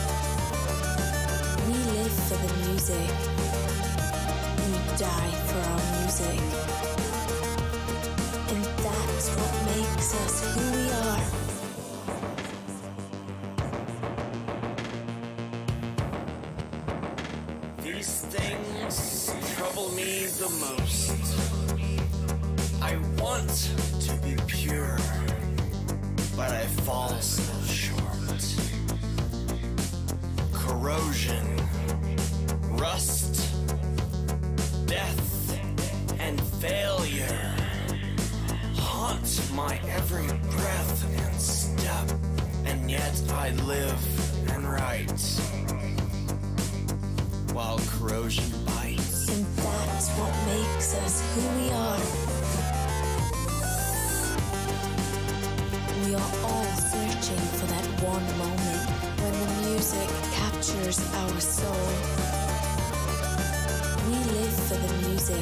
S7: We live for the music. We die for our music. And that's what makes us who we are.
S6: These things trouble me the most. I want to be pure, but I fall so short. Corrosion, rust, death, and failure haunt my every breath and step, and yet I live and write while corrosion bites.
S7: And that's what makes us who we are. We are all searching for that one moment when the music captures our soul. We live for the music.